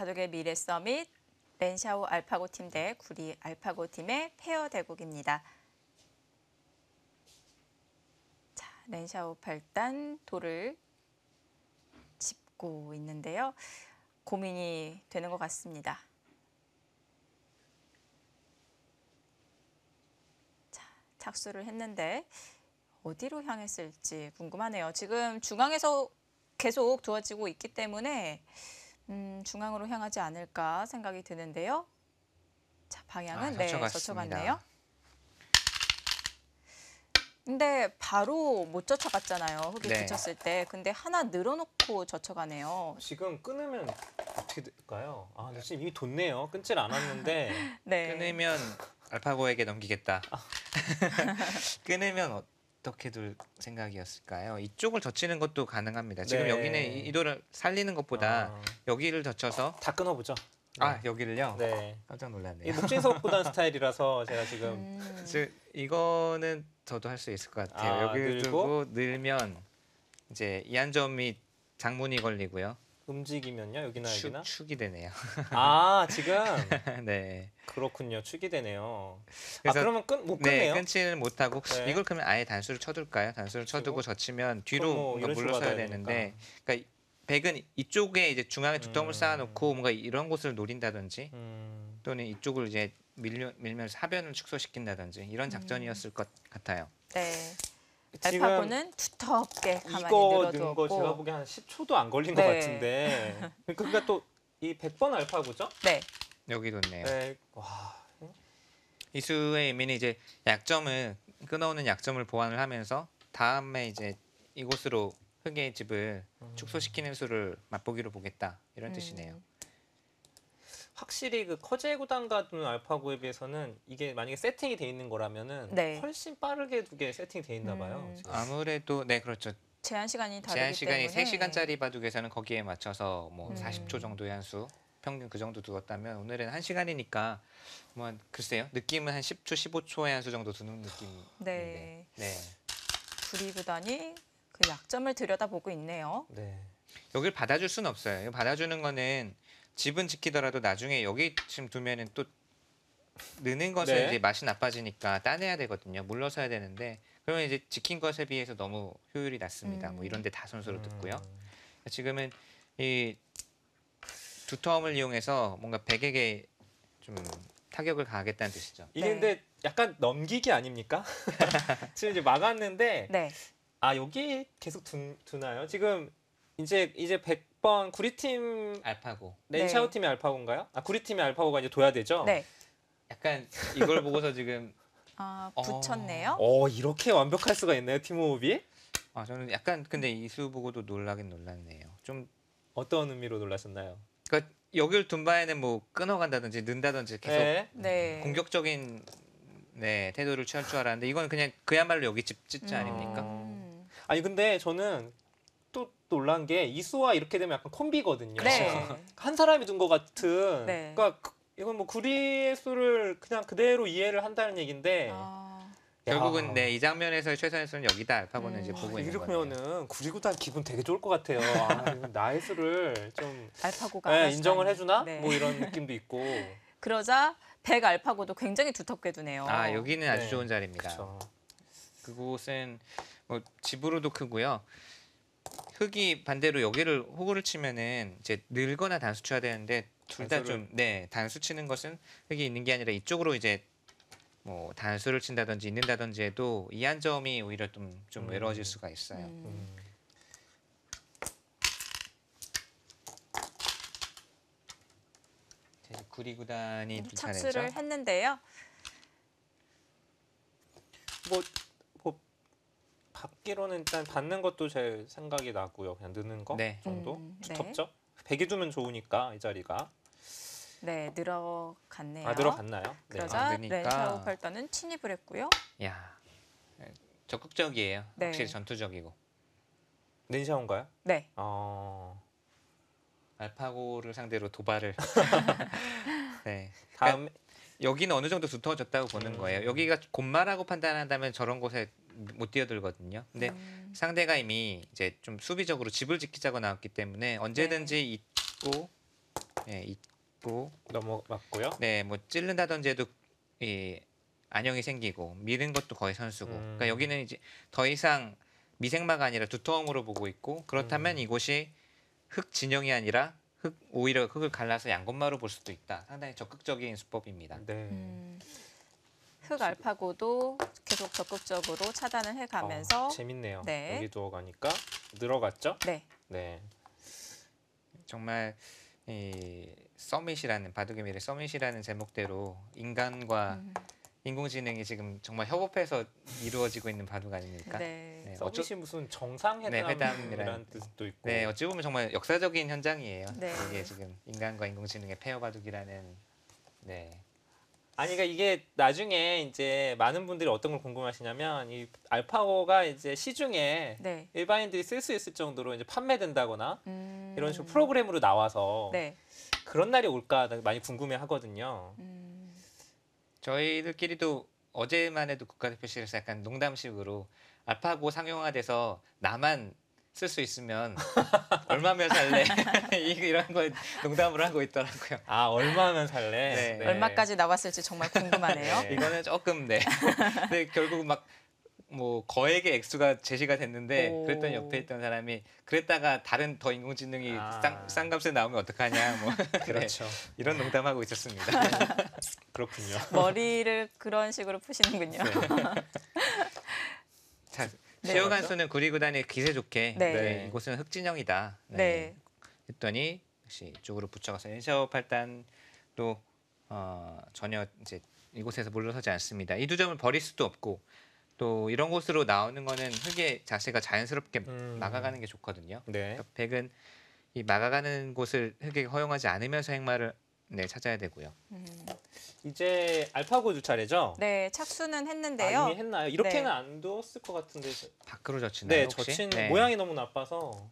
바둑의 미래 서밋 렌샤오 알파고 팀 대 구리 알파고 팀의 페어 대국입니다. 자, 렌샤오 8단 돌을 짚고 있는데요. 고민이 되는 것 같습니다. 자, 착수를 했는데 어디로 향했을지 궁금하네요. 지금 중앙에서 계속 두어지고 있기 때문에 중앙으로 향하지 않을까 생각이 드는데요. 자, 방향은 젖혀갔네요. 근데 바로 못 젖혀갔잖아요. 흙이 붙였을 때. 근데 하나 늘어놓고 젖혀가네요. 지금 끊으면 어떻게 될까요? 아, 근데 지금 이미 돋네요. 끊질 않았는데. 네. 끊으면 알파고에게 넘기겠다. 끊으면 어떻게 둘 생각이었을까요? 이쪽을 젖히는 것도 가능합니다. 지금 여기는 이 돌을 살리는 것보다 여기를 젖혀서 다 끊어보죠. 아, 여기를요? 네. 깜짝 놀랐네요. 이 목진석9단 스타일이라서 제가 지금 이거는 저도 할 수 있을 것 같아요. 여기를 두고 늘면 이제 이한점이 장문이 걸리고요. 움직이면요? 여기나 여기나? 축이 되네요. 아, 지금? 네. 그렇군요. 축이 되네요. 그래서, 그러면 못 끊네요? 네, 끊지는 못하고 이걸 그러면 아예 단수를 쳐둘까요? 단수를 쳐두고 젖히면 뒤로 뭔가 물러서야 되는데 그러니까 백은 이쪽에 이제 중앙에 두텀을 쌓아놓고 뭔가 이런 곳을 노린다든지 또는 이쪽을 이제 밀면서 하변을 축소시킨다든지 이런 작전이었을 것 같아요. 네. 알파고는 두텁게 가만히 이거 늘어두었고 넣은 거 제가 보기엔 한 10초도 안 걸린 것 같은데 그러니까 또 이 100번 알파고죠? 네. 여기 뒀네요. 네. 와. 이수의 의미는 이제 약점을 끊어오는 약점을 보완을 하면서 다음에 이제 이곳으로 흙의 집을 축소시키는 수를 맛보기로 보겠다 이런 뜻이네요. 확실히 그 커제 구단과 두는 알파고에 비해서는 이게 만약에 세팅이 돼 있는 거라면은 훨씬 빠르게 두개 세팅이 돼 있나 봐요. 아무래도 네 그렇죠. 제한 시간이 다르기 제한 시간이 때문에 3시간짜리 바둑에서는 거기에 맞춰서 뭐 40초 정도의 한 수 평균 그 정도 두었다면 오늘은 1시간이니까 뭐 글쎄요. 느낌은 한 10초, 15초의 한 수 정도 두는 느낌인데. 네. 구리 구단이 그 약점을 들여다보고 있네요. 네. 여기를 받아줄 수는 없어요. 받아주는 거는 집은 지키더라도 나중에 여기 지금 두면은 또 느는 것은 이제 맛이 나빠지니까 따내야 되거든요. 물러서야 되는데 그러면 이제 지킨 것에 비해서 너무 효율이 낮습니다. 뭐 이런데 다 선수로 듣고요. 지금은 이 두텀을 이용해서 뭔가 백에게 좀 타격을 가하겠다는 뜻이죠. 이게 근데 약간 넘기기 아닙니까? 지금 이제 막았는데 아 여기 계속 두나요? 지금 이제 100번 구리팀 알파고 렌샤오 팀의 알파고인가요? 아 구리팀의 알파고가 이제 둬야 되죠? 네. 약간 이걸 보고서 지금 붙였네요. 이렇게 완벽할 수가 있나요, 팀워업이? 저는 약간 근데 이수 보고도 놀라긴 놀랐네요. 좀 어떤 의미로 놀라셨나요? 그러니까 여기를 둔 바에는 뭐 끊어간다든지 는다든지 계속 공격적인 태도를 취할 줄 알았는데 이건 그냥 그야말로 여기 집 짓자 아닙니까? 아니 근데 저는 또 놀란 게 이수와 이렇게 되면 약간 콤비거든요. 한 사람이 둔 것 같은. 그러니까 이건 뭐 구리의 수를 그냥 그대로 이해를 한다는 얘기인데 결국은 이 장면에서의 최선의 수는 여기다 알파고는 이제 보고 있는 거예요. 이러면은 구리구단 기분 되게 좋을 것 같아요. 나의 수를 좀 알파고가 인정을 해주나? 뭐 이런 느낌도 있고. 그러자 백 알파고도 굉장히 두텁게 두네요. 여기는 아주 좋은 자리입니다. 그쵸. 그곳은 뭐 집으로도 크고요. 흙이 반대로 여기를 호구를 치면은 이제 늘거나 단수 쳐야 되는데 둘 다 좀 단수 치는 것은 흙이 있는 게 아니라 이쪽으로 이제 뭐 단수를 친다든지 있는다든지 해도 이 한 점이 오히려 좀 외로워질 수가 있어요. 구리 구단이 착수를 했는데요. 뭐 받기로는 일단 받는 것도 제 생각이 나고요. 그냥 느는 거 정도 두텁죠. 백이 두면 좋으니까 이 자리가. 네, 늘어갔네요. 늘어갔나요? 그러자 렌샤오 8단은 침입을 했고요. 야, 적극적이에요. 확실히 전투적이고. 렌샤오인가요? 네. 알파고를 상대로 도발을. 다음 여기는 어느 정도 두터워졌다고 보는 거예요. 여기가 곤마라고 판단한다면 저런 곳에 못 뛰어들거든요. 근데 상대가 이미 이제 좀 수비적으로 집을 지키자고 나왔기 때문에 언제든지 있고 예, 있고 넘어갔고요. 네, 뭐 찌른다든지 해도 이 안형이 생기고 미는 것도 거의 선수고. 그러니까 여기는 이제 더 이상 미생마가 아니라 두터움으로 보고 있고 그렇다면 이곳이 흑 진영이 아니라 오히려 흙을 갈라서 양곤마로 볼 수도 있다. 상당히 적극적인 수법입니다. 네. 흑 알파고도 계속 적극적으로 차단을 해가면서 재밌네요. 네. 여기 두어가니까 늘어갔죠? 네. 네. 정말 이 서밋이라는 바둑의 서밋이라는 제목대로 인간과 인공지능이 지금 정말 협업해서 이루어지고 있는 바둑 아닙니까? 네. 네, 서밋이 무슨 정상회담이라는 회담이라는 뜻도 있고. 네, 어찌 보면 정말 역사적인 현장이에요. 네. 이게 지금 인간과 인공지능의 페어 바둑이라는 네. 아니 그러니까 이게 나중에 이제 많은 분들이 어떤 걸 궁금하시냐면 이 알파고가 이제 시중에 네. 일반인들이 쓸 수 있을 정도로 이제 판매된다거나 이런 식으로 음. 프로그램으로 나와서 네. 그런 날이 올까 많이 궁금해 하거든요. 저희들끼리도 어제만 해도 국가대표실에서 약간 농담식으로 알파고 상용화돼서 나만 쓸 수 있으면 얼마면 살래? 이런 거 농담을 하고 있더라고요. 아 얼마면 살래? 네. 네. 얼마까지 나왔을지 정말 궁금하네요. 네. 이거는 조금 네. 근데 결국 막 뭐 거액의 액수가 제시가 됐는데 오. 그랬더니 옆에 있던 사람이 그랬다가 다른 더 인공지능이 싼 값에 나오면 어떡하냐 뭐 그렇죠. 이런 농담하고 있었습니다. 그렇군요. 머리를 그런 식으로 푸시는군요. 자, 네. 시효 간수는 구리구단이 기세 좋게 네. 네, 이곳은 흑진영이다. 네. 했더니 역시 이쪽으로 붙여가서 엔샤오 팔단도 전혀 이제 이곳에서 물러서지 않습니다. 이 두 점을 버릴 수도 없고 또 이런 곳으로 나오는 거는 흑의 자세가 자연스럽게 막아가는 게 좋거든요. 네. 그러니까 백은 이 막아가는 곳을 흑에게 허용하지 않으면서 행마를 네, 찾아야 되고요. 이제 알파고 두 차례죠? 네, 착수는 아, 했는데요. 이미 했나요? 이렇게는 네. 안 두었을 것 같은데. 밖으로 젖히나요? 네, 혹시? 젖힌 네. 모양이 너무 나빠서.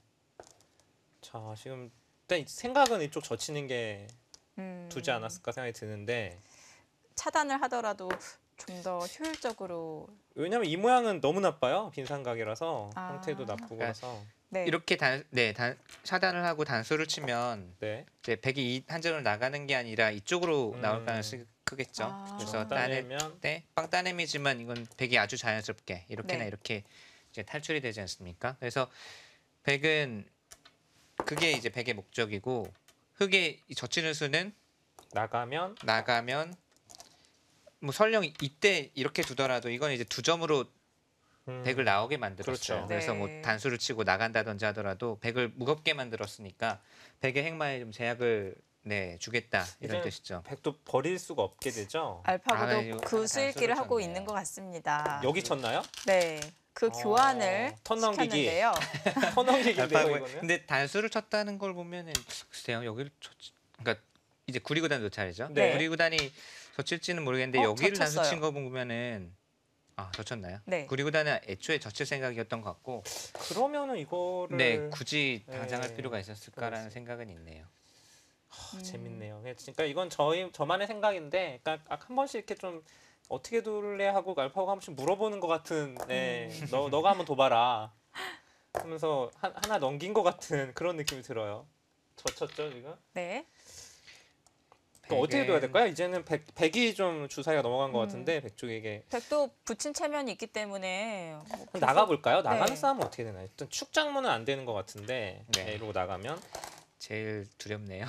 자, 지금 일단 생각은 이쪽 젖히는 게 두지 않았을까 생각이 드는데. 차단을 하더라도 좀 더 효율적으로. 왜냐면 이 모양은 너무 나빠요. 빈삼각이라서 아. 형태도 나쁘고 그러니까 그래서. 네. 이렇게 차단을 하고 단수를 치면 네. 이제 백이 이 한점을 나가는 게 아니라 이쪽으로 나올 가능성이 크겠죠. 아. 그래서 따낼 따내면 때 빵따냄이지만 이건 백이 아주 자연스럽게 이렇게나 네. 이렇게 이제 탈출이 되지 않습니까? 그래서 백은 그게 이제 백의 목적이고 흑의 이 젖히는 수는 나가면 나가면 뭐 설령 이때 이렇게 두더라도 이건 이제 두 점으로 백을 나오게 만들었어요. 그렇죠. 그래서 네. 뭐 단수를 치고 나간다든지 하더라도 백을 무겁게 만들었으니까 백의 행마에 좀 제약을 네, 주겠다 이런 이제는 뜻이죠. 백도 버릴 수가 없게 되죠. 알파고도 이거 그 수읽기를 하고 쳤네요. 있는 것 같습니다. 여기 쳤나요? 네, 그 교환을 턴 넘기기. 시켰는데요. 턴 넘기기인데요, 알파고 이거는. 근데 단수를 쳤다는 걸 보면은 글쎄요 여기를 그러니까 이제 구리구단 도 차례죠. 네. 구리구단이 젖힐지는 모르겠는데 어, 여기를 단수 젖혔어요. 친 거 보면은 젖혔나요? 네. 구리구단은 애초에 젖힐 생각이었던 것 같고 그러면은 이거를 네 굳이 네. 당장할 필요가 있었을까라는 그렇습니다. 생각은 있네요. 재밌네요. 그러니까 이건 저만의 생각인데, 그러니까 한 번씩 이렇게 좀 어떻게 둘래 하고 알파고가 한 번씩 물어보는 것 같은, 네, 너가 한번 둬봐라 하면서 하나 넘긴 것 같은 그런 느낌이 들어요. 젖혔죠 지금? 네. 그럼 어떻게 둬야 될까요? 이제는 백이 좀 주사위가 넘어간 것 같은데 백 쪽에게 백도 붙인 체면이 있기 때문에 뭐 계속- 나가볼까요? 나가는 네. 싸움은 어떻게 되나요? 일단 축장문은 안 되는 것 같은데 네. 네, 이러고 나가면 제일 두렵네요.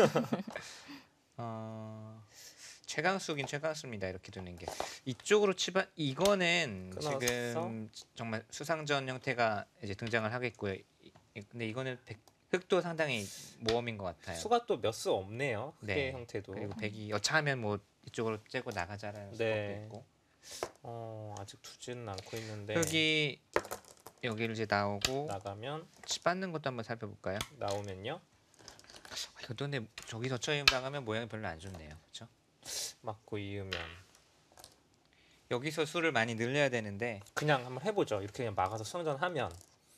최강수긴 최강수입니다. 이렇게 두는 게 이쪽으로 치바 이거는 끊었어? 지금 정말 수상전 형태가 이제 등장을 하겠고요. 근데 이거는 흑도 상당히 모험인 것 같아요. 수가 또 몇 수 없네요. 흑의 네. 형태도. 그리고 백이 여차하면 뭐 이쪽으로 째고 나가자라는 네. 수법도 있고 아직 두지는 않고 있는데 흑이 여기를 이제 나오고 나가면 치받는 것도 한번 살펴볼까요? 나오면요. 이것도 근데 저기 젖혀 나가면 모양이 별로 안 좋네요. 그렇죠? 맞고 이으면 여기서 수를 많이 늘려야 되는데 그냥 한번 해보죠. 이렇게 그냥 막아서 수영전하면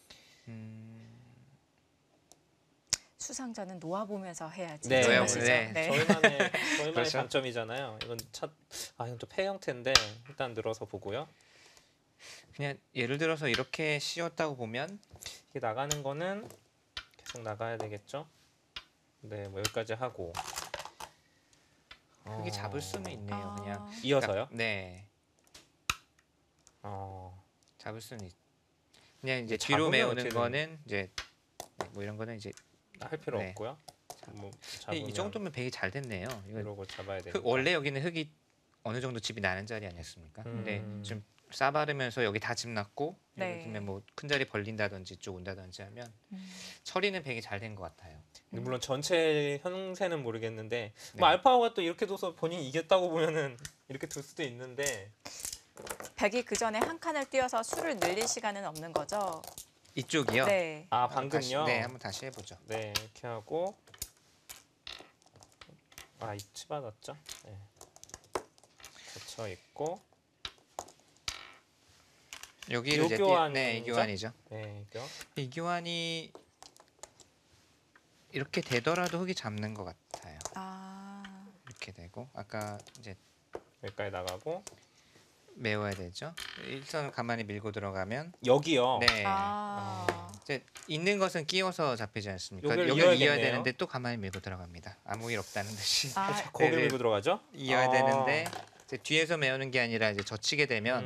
수상자는 놓아보면서 해야지. 네. 제맛이죠. 네. 네. 저희만의 그렇죠. 장점이잖아요. 이건 이건 또 폐 형태인데 일단 늘어서 보고요. 그냥 예를 들어서 이렇게 씌웠다고 보면 이게 나가는 거는 계속 나가야 되겠죠. 네, 뭐 여기까지 하고. 흙이 잡을 수는 있네요. 그냥 이어서요? 네, 어, 잡을 수는 그냥 이제 잡으면 뒤로 메우는 어떻게든- 거는 이제 뭐 이런 거는 이제 할 필요 네. 없고요. 뭐 이 잡으면 정도면 백이 잘 됐네요. 이거 이러고 잡아야 되니까. 원래 여기는 흙이 어느 정도 집이 나는 자리 아니었습니까? 근데 좀 싸바르면서 여기 다 집 났고 네. 예를 들면 뭐 큰 자리 벌린다든지 쪽 온다든지 하면 처리는 백이 잘 된 것 같아요. 근데 물론 전체 형세는 모르겠는데 네. 뭐 알파고가 또 이렇게 둬서 본인이 이겼다고 보면은 이렇게 둘 수도 있는데 백이 그 전에 한 칸을 뛰어서 수를 늘릴 시간은 없는 거죠? 이쪽이요? 네. 아 한번 다시- 방금요? 네, 한번 다시 해보죠. 네 이렇게 하고 아 입치 받았죠? 네. 젖혀 있고 여기를 이제 이교환이죠? 네, 이교환이죠. 네 이거 이교환이 이렇게 되더라도 흙이 잡는 것 같아요. 아, 이렇게 되고 아까 이제 여기까지 나가고 메워야 되죠. 일선을 가만히 밀고 들어가면 여기요. 네. 이제 있는 것은 끼워서 잡히지 않습니까? 여기를 여기를 이어야 이어야겠네요. 되는데 또 가만히 밀고 들어갑니다. 아무 일 없다는 듯이 아, 거기 얘를 밀고 들어가죠? 이어야 아. 되는데 이제 뒤에서 메우는 게 아니라 이제 젖히게 되면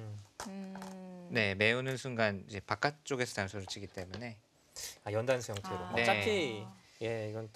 네 메우는 순간 이제 바깥쪽에서 단수를 치기 때문에 아 연단수 형태로. 아. 어차피 예 이건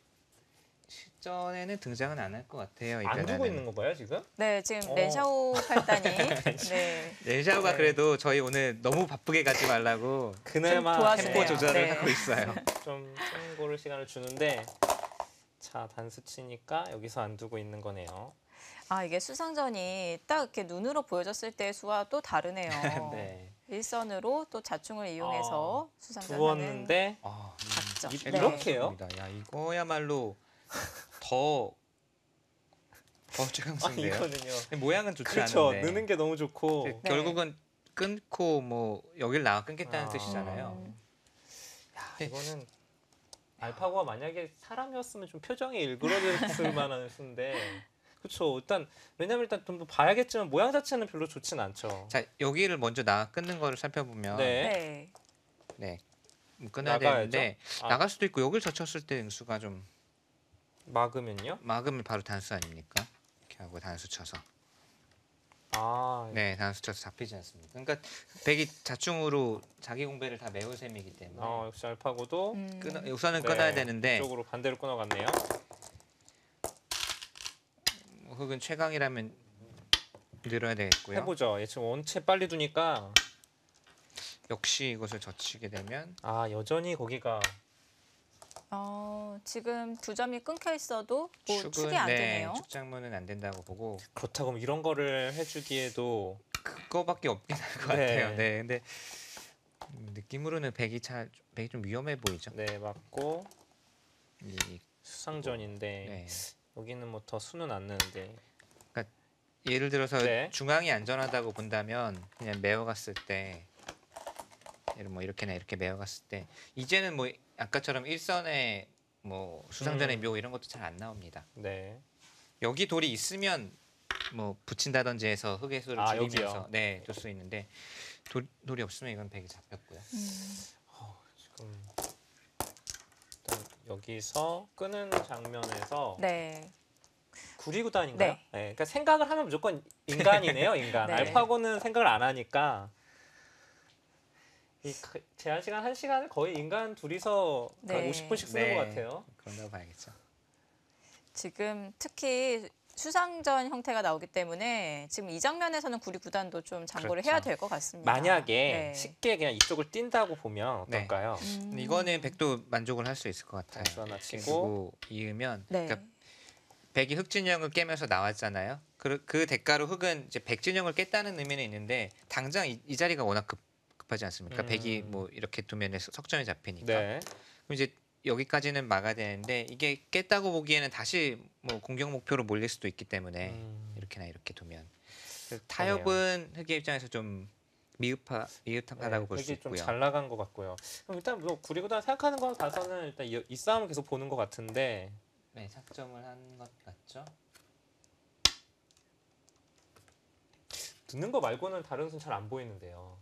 실전에는 등장은 안 할 것 같아요. 이 안 두고 변화는. 있는 건가요 지금? 네, 지금 렌샤오 팔단이 네. 렌샤오가 네. 그래도 저희 오늘 너무 바쁘게 가지 말라고 그나마 도와주네요. 템포 조절을 네. 하고 있어요. 좀 참고를 시간을 주는데 자 단수 치니까 여기서 안 두고 있는 거네요. 아, 이게 수상전이 딱 이렇게 눈으로 보여졌을 때의 수와 또 다르네요. 네. 일선으로 또 자충을 이용해서 수상전하는 두었는데 아, 작죠. 이- 네. 이렇게요? 야 이거야말로 더 아 최강수인데요. 이거는요. 모양은 좋지 그렇죠. 않은데 느는 게 너무 좋고. 네, 네. 결국은 끊고 뭐 여길 나와 끊겠다는 아. 뜻이잖아요. 야, 네. 이거는 알파고가 만약에 사람이었으면 좀 표정이 일그러졌을 만한 수인데 그렇죠. 왜냐면 일단 좀 더 봐야겠지만 모양 자체는 별로 좋진 않죠. 자 여기를 먼저 나와 끊는 거를 살펴보면 네. 네. 네. 끊어야 나가야죠. 되는데 아. 나갈 수도 있고 여길 젖혔을 때 응수가 좀 막으면요? 막으면 바로 단수 아닙니까? 이렇게 하고 단수 쳐서 아, 네 단수 쳐서 잡히지 않습니까? 그러니까 백이 자충으로 자기 공배를 다 메울 셈이기 때문에 역시 알파고도 우선은 네, 끊어야 되는데 이쪽으로 반대로 끊어갔네요. 흙은 최강이라면 늘어야 되겠고요. 해보죠. 얘 지금 원체 빨리 두니까 역시 이것을 젖히게 되면 여전히 거기가 지금 두 점이 끊겨 있어도 뭐 축은 축이 안 되네요. 축장문은 안 된다고 보고 그렇다고 이런 거를 해주기에도 그거밖에 없긴 할 것 네. 같아요. 네, 근데 느낌으로는 백이 좀 위험해 보이죠. 네 맞고 이, 수상전인데 네. 여기는 뭐 더 수는 안 느는데 예를 들어서 네. 중앙이 안전하다고 본다면 그냥 메어갔을 때 예를 뭐 이렇게나 이렇게 메어갔을 때 이제는 뭐 아까처럼 일선에 뭐 수상전의 묘 이런 것도 잘 안 나옵니다. 네. 여기 돌이 있으면 뭐 붙인다든지 해서 흙의 수를 아, 줄이면서 여기요? 네, 둘 수 있는데 돌이 없으면 이건 백이 잡혔고요. 지금 일단 여기서 끄는 장면에서 네. 구리구단인가요? 네. 네. 그러니까 생각을 하면 무조건 인간이네요, 인간. 네. 알파고는 생각을 안 하니까 이 제한 시간 1시간을 거의 인간 둘이서 네. 50분씩 쓰는 네. 것 같아요. 그런다고 봐야겠죠. 지금 특히 수상전 형태가 나오기 때문에 지금 이 장면에서는 구리 구단도 좀 장고를 그렇죠. 해야 될 것 같습니다. 만약에 네. 쉽게 그냥 이쪽을 뛴다고 보면 네. 어떨까요? 이거는 백도 만족을 할 수 있을 것 같아요. 단수 하나 이렇게 치고. 두고 이으면 네. 그러니까 백이 흑진영을 깨면서 나왔잖아요. 그 대가로 흑은 이제 백진영을 깼다는 의미는 있는데 당장 이 자리가 워낙 급하지 않습니까? 백이 뭐 이렇게 두면 석점이 잡히니까. 네. 그럼 이제 여기까지는 막아야 되는데 이게 깼다고 보기에는 다시 뭐 공격 목표로 몰릴 수도 있기 때문에 이렇게나 이렇게 두면 타협은 흑의 입장에서 좀 미흡하다고 볼 수 되게 있고요. 좀 잘 나간 것 같고요. 그럼 일단 뭐 구리구단 생각하는 거 봐서는 일단 이 싸움을 계속 보는 것 같은데 네, 착점을 한 것 같죠. 듣는 거 말고는 다른 수는 잘 안 보이는데요.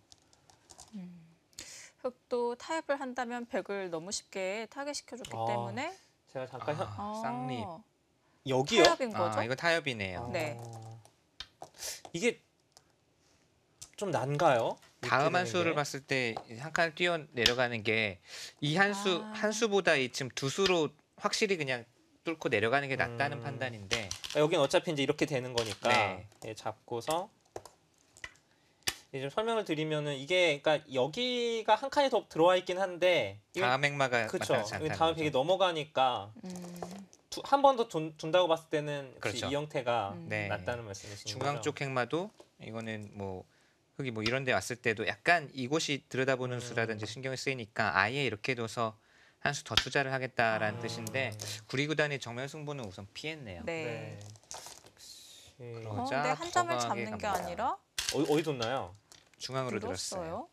흑도 타협을 한다면 백을 너무 쉽게 타겟시켜줬기 아. 때문에 제가 잠깐 쌍립. 여기요? 타협인 거죠? 이거 타협이네요. 네. 이게 좀 난가요? 다음 이렇게 한 수를 되는 게? 봤을 때 한 칸 뛰어 내려가는 게 이 한 수보다 이 지금 두 수로 확실히 그냥 뚫고 내려가는 게 낫다는 판단인데 여긴 어차피 이제 이렇게 되는 거니까 네. 예, 잡고서 이제 좀 설명을 드리면은 이게 그러니까 여기가 한 칸이 더 들어와 있긴 한데 다음 행마가 그렇죠. 마땅치 않다는 다음 거죠. 팩이 넘어가니까 음. 한 번 더 둔다고 봤을 때는 역시 그렇죠. 이 형태가 네. 낫다는 말씀이신 중앙 거죠? 쪽 행마도 이거는 뭐 흙이 뭐 이런 데 왔을 때도 약간 이곳이 들여다보는 수라든지 신경이 쓰이니까 아예 이렇게 둬서 한 수 더 투자를 하겠다라는 뜻인데 구리구단이 정면 승부는 우선 피했네요. 네. 역시 그러자 근데 한 점을 더 강하게 잡는 게 갑니다. 아니라 어디 뒀나요? 중앙으로 들었어요. 밀었어요.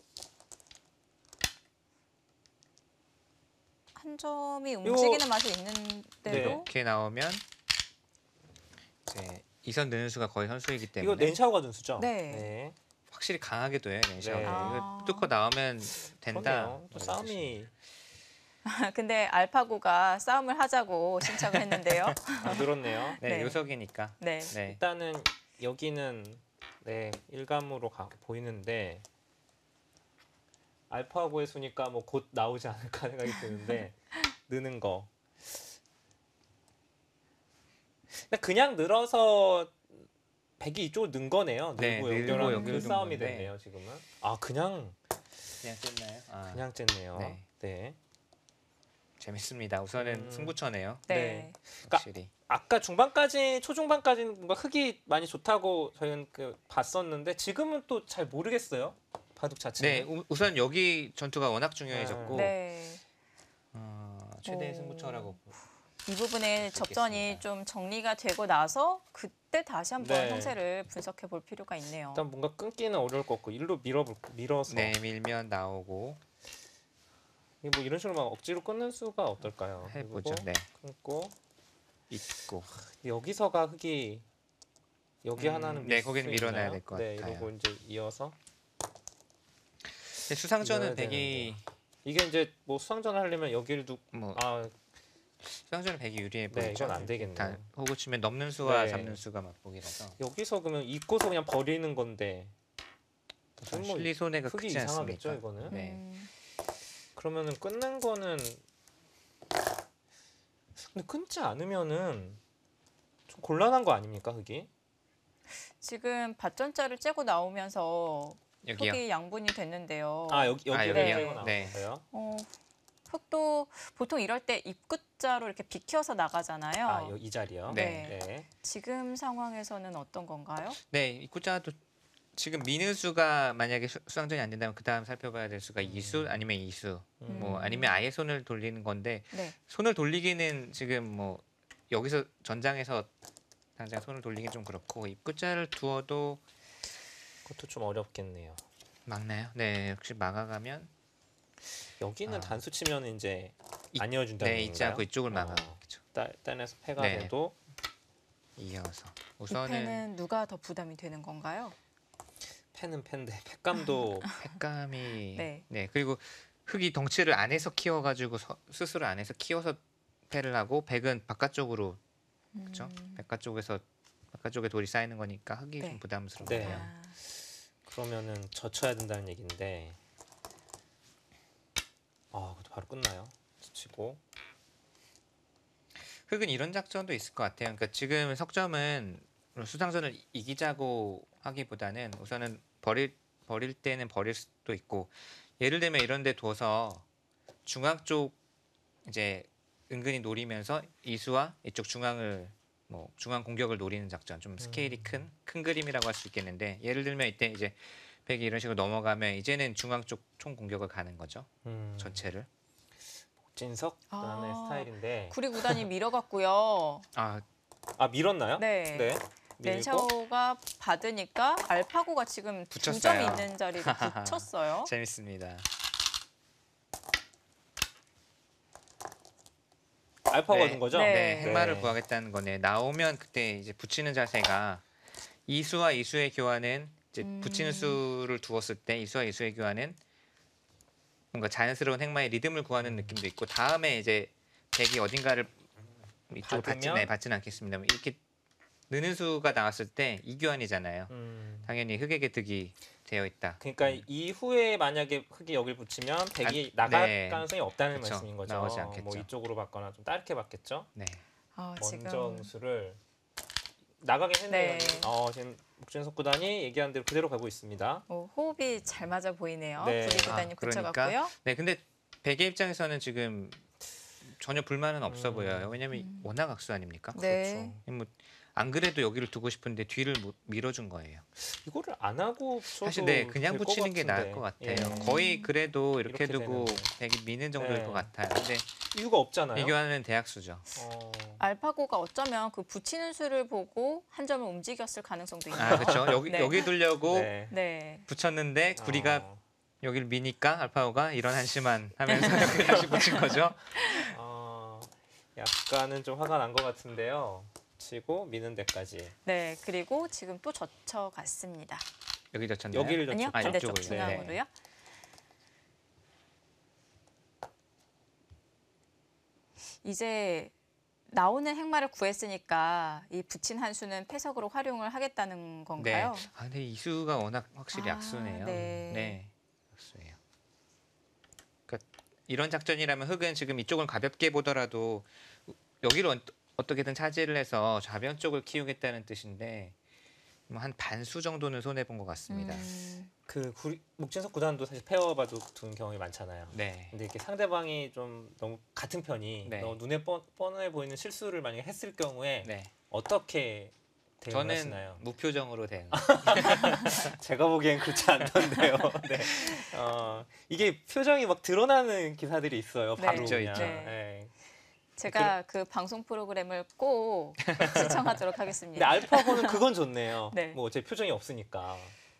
한 점이 움직이는 맛이 있는데도 이렇게 나오면 이제 이선 느는 수가 거의 선수이기 이거 때문에 렌샤오가 둔 수죠? 네. 확실히 강하게 둬요. 렌샤오. 네. 이거 뚫고 나오면 된다. 그러네요. 또 뭐 이런 싸움이 근데 알파고가 싸움을 하자고 신청을 했는데요. 늘었네요. 네, 네. 요석이니까. 네. 네. 일단은 여기는 네 일감으로 보이는데 알파고의 수니까 뭐 곧 나오지 않을까 생각이 드는데 느는 거. 근데 그냥 늘어서 백이 이쪽으로 는 거네요. 네, 늘고 늘고 연결하는 그 연결된 싸움이 건데. 됐네요 지금은. 아 그냥 그냥 쨌나요? 그냥 쨌네요. 네. 네. 재밌습니다. 우선은 승부처네요. 네. 네. 확실히. 아까 중반까지 초중반까지는 뭔가 흙이 많이 좋다고 저희는 봤었는데 지금은 또 잘 모르겠어요. 바둑 자체는. 네, 우선 여기 전투가 워낙 중요해졌고 네. 최대의 오. 승부처라고 이 부분의 수 접전이 있겠습니다. 좀 정리가 되고 나서 그때 다시 한번 네. 형세를 분석해 볼 필요가 있네요. 일단 뭔가 끊기는 어려울 것 같고 일로 밀어서 네, 밀면 나오고 이게 뭐 이런 식으로 막 억지로 끊는 수가 어떨까요? 해보죠. 그리고 네, 끊고 있고. 여기서가 흙이 여기 하나는 네, 밀 거기는 수 밀어놔야 있나요? 될것 네, 같아요. 이러고 이제 이어서 근데 수상전은 이어야 백이 이게 이제 뭐 수상전 하려면 여기를 뭐 아 수상전은 백이 유리해 보이죠. 네, 이건 안 되겠네요. 호구 치면 넘는 수와 네. 잡는 수가 맞보기라서 여기서 그러면 잊고서 그냥 버리는 건데 좀 뭐 실리 손해가 흙이 크지 이상하겠죠 않습니까? 이거는. 네. 그러면은 끊는 거는 근데 끊지 않으면은 좀 곤란한 거 아닙니까 흙이? 지금 밭전자를 째고 나오면서 여기요. 흙이 양분이 됐는데요. 여기요? 여기요? 네. 네. 흙도 보통 이럴 때 입구자로 이렇게 비켜서 나가잖아요. 이 자리요. 네. 네. 지금 상황에서는 어떤 건가요? 네, 입구자도 지금 미는 수가 만약에 수상전이 안 된다면 그 다음 살펴봐야 될 수가 2수 아니면 2수 뭐 아니면 아예 손을 돌리는 건데 네. 손을 돌리기는 지금 뭐 여기서 전장에서 당장 손을 돌리기 좀 그렇고 입구자를 두어도 그것도 좀 어렵겠네요. 막나요? 네, 역시 막아가면 여기는 단수 치면 이제 안 이어준다는 네, 건가요? 있지 않고 이쪽을 막아가겠죠. 딴에서 패가 네. 돼도 이어서 이 우선은 패는 누가 더 부담이 되는 건가요? 패는 패인데 패감도 횟감이 네. 네. 그리고 흙이 덩치를 안에서 키워가지고 스스로 안에서 키워서 패를 하고 백은 바깥쪽으로 그렇죠? 바깥쪽에 돌이 쌓이는 거니까 흙이 네. 좀 부담스럽네요. 네. 아, 그러면은 젖혀야 된다는 얘기인데 그것도 바로 끝나요. 치고 흙은 이런 작전도 있을 것 같아요. 그러니까 지금 석점은 수상전을 이기자고 하기보다는 우선은 버릴 때는 버릴 수도 있고 예를 들면 이런 데 둬서 중앙 쪽 이제 은근히 노리면서 이수와 이쪽 중앙을 뭐 중앙 공격을 노리는 작전 좀 스케일이 큰 그림이라고 할 수 있겠는데 예를 들면 이때 이제 백이 이런 식으로 넘어가면 이제는 중앙 쪽 총 공격을 가는 거죠. 전체를. 진석 라는 스타일인데 구리 구단이 밀어갔고요. 밀었나요? 네. 밀고 렌샤오가 받으니까 알파고가 지금 붙였어요. 2점 있는 자리를 붙였어요. 재밌습니다. 알파가 네. 둔 거죠? 네. 네, 행마를 구하겠다는 거네. 나오면 그때 이제 붙이는 자세가 이수와 이수의 교환은 이제 붙이는 수를 두었을 때 이수와 이수의 교환은 뭔가 자연스러운 행마의 리듬을 구하는 느낌도 있고 다음에 이제 백이 어딘가를 이쪽을 받으면? 받지는 않겠습니다. 이렇게 느는 수가 나왔을 때 이교환이잖아요. 당연히 흑에게 득이 되어 있다. 그러니까 이후에 만약에 흑이 여길 붙이면 백이 나갈 네. 가능성이 없다는 그쵸. 말씀인 거죠. 나오지 않겠죠. 뭐 이쪽으로 받거나 좀 짧게 받겠죠. 네. 먼저 지금 응수를 나가긴 했네요. 네. 지금 목준석 구단이 얘기한 대로 그대로 가고 있습니다. 호흡이 잘 맞아 보이네요. 네. 구리 구단이 그러니까. 붙여갔고요. 네, 근데 백의 입장에서는 지금 전혀 불만은 없어 보여요. 왜냐면 워낙 악수 아닙니까? 네. 뭐 안 그래도 여기를 두고 싶은데 뒤를 밀어준 거예요. 이거를 안 하고 붙여도 사실 네, 그냥 될것 붙이는 게 나을 같은데. 것 같아요. 예. 거의 그래도 이렇게 이렇게 두고 되면은. 백이 미는 정도일 네. 것 같아요. 근데 이유가 없잖아요. 이교환은 대학수죠. 알파고가 어쩌면 그 붙이는 수를 보고 한 점을 움직였을 가능성도 있네요. 아, 그렇죠. 여기 네. 여기 두려고 네. 네. 붙였는데 구리가 어, 여기를 미니까 알파고가 이런 한심한 하면서 여기 다시 붙인 거죠. 약간은 좀 화가 난 것 같은데요. 치고 미는 데까지. 네. 그리고 지금 또 젖혀갔습니다. 여기 젖혔나요? 여기를 아니요. 젖혔죠. 반대쪽 이쪽으로요. 중앙으로요. 이제 나오는 행마를 구했으니까 이 붙인 한 수는 패석으로 활용을 하겠다는 네. 건가요? 근데 이수가 워낙 확실히 악수네요. 네. 악수예요. 그러니까 이런 작전이라면 흑은 지금 이쪽을 가볍게 보더라도 여기를 어떻게든 차지를 해서 좌변 쪽을 키우겠다는 뜻인데 뭐 한 반수 정도는 손해 본 것 같습니다. 그 목진석 구단도 사실 페어 바둑 두는 경험이 많잖아요. 네. 근데 이렇게 상대방이 좀 너무 같은 편이 네. 너무 눈에 뻔해 보이는 실수를 만약에 했을 경우에 네. 어떻게 저는 대응하시나요? 무표정으로 대응. 제가 보기엔 그렇지 않던데요. 네. 이게 표정이 막 드러나는 기사들이 있어요. 네. 바로 있죠, 그냥. 있죠. 네. 제가 그 방송 프로그램을 꼭 시청하도록 근데 하겠습니다. 알파고는 그건 좋네요. 네. 뭐 제 표정이 없으니까.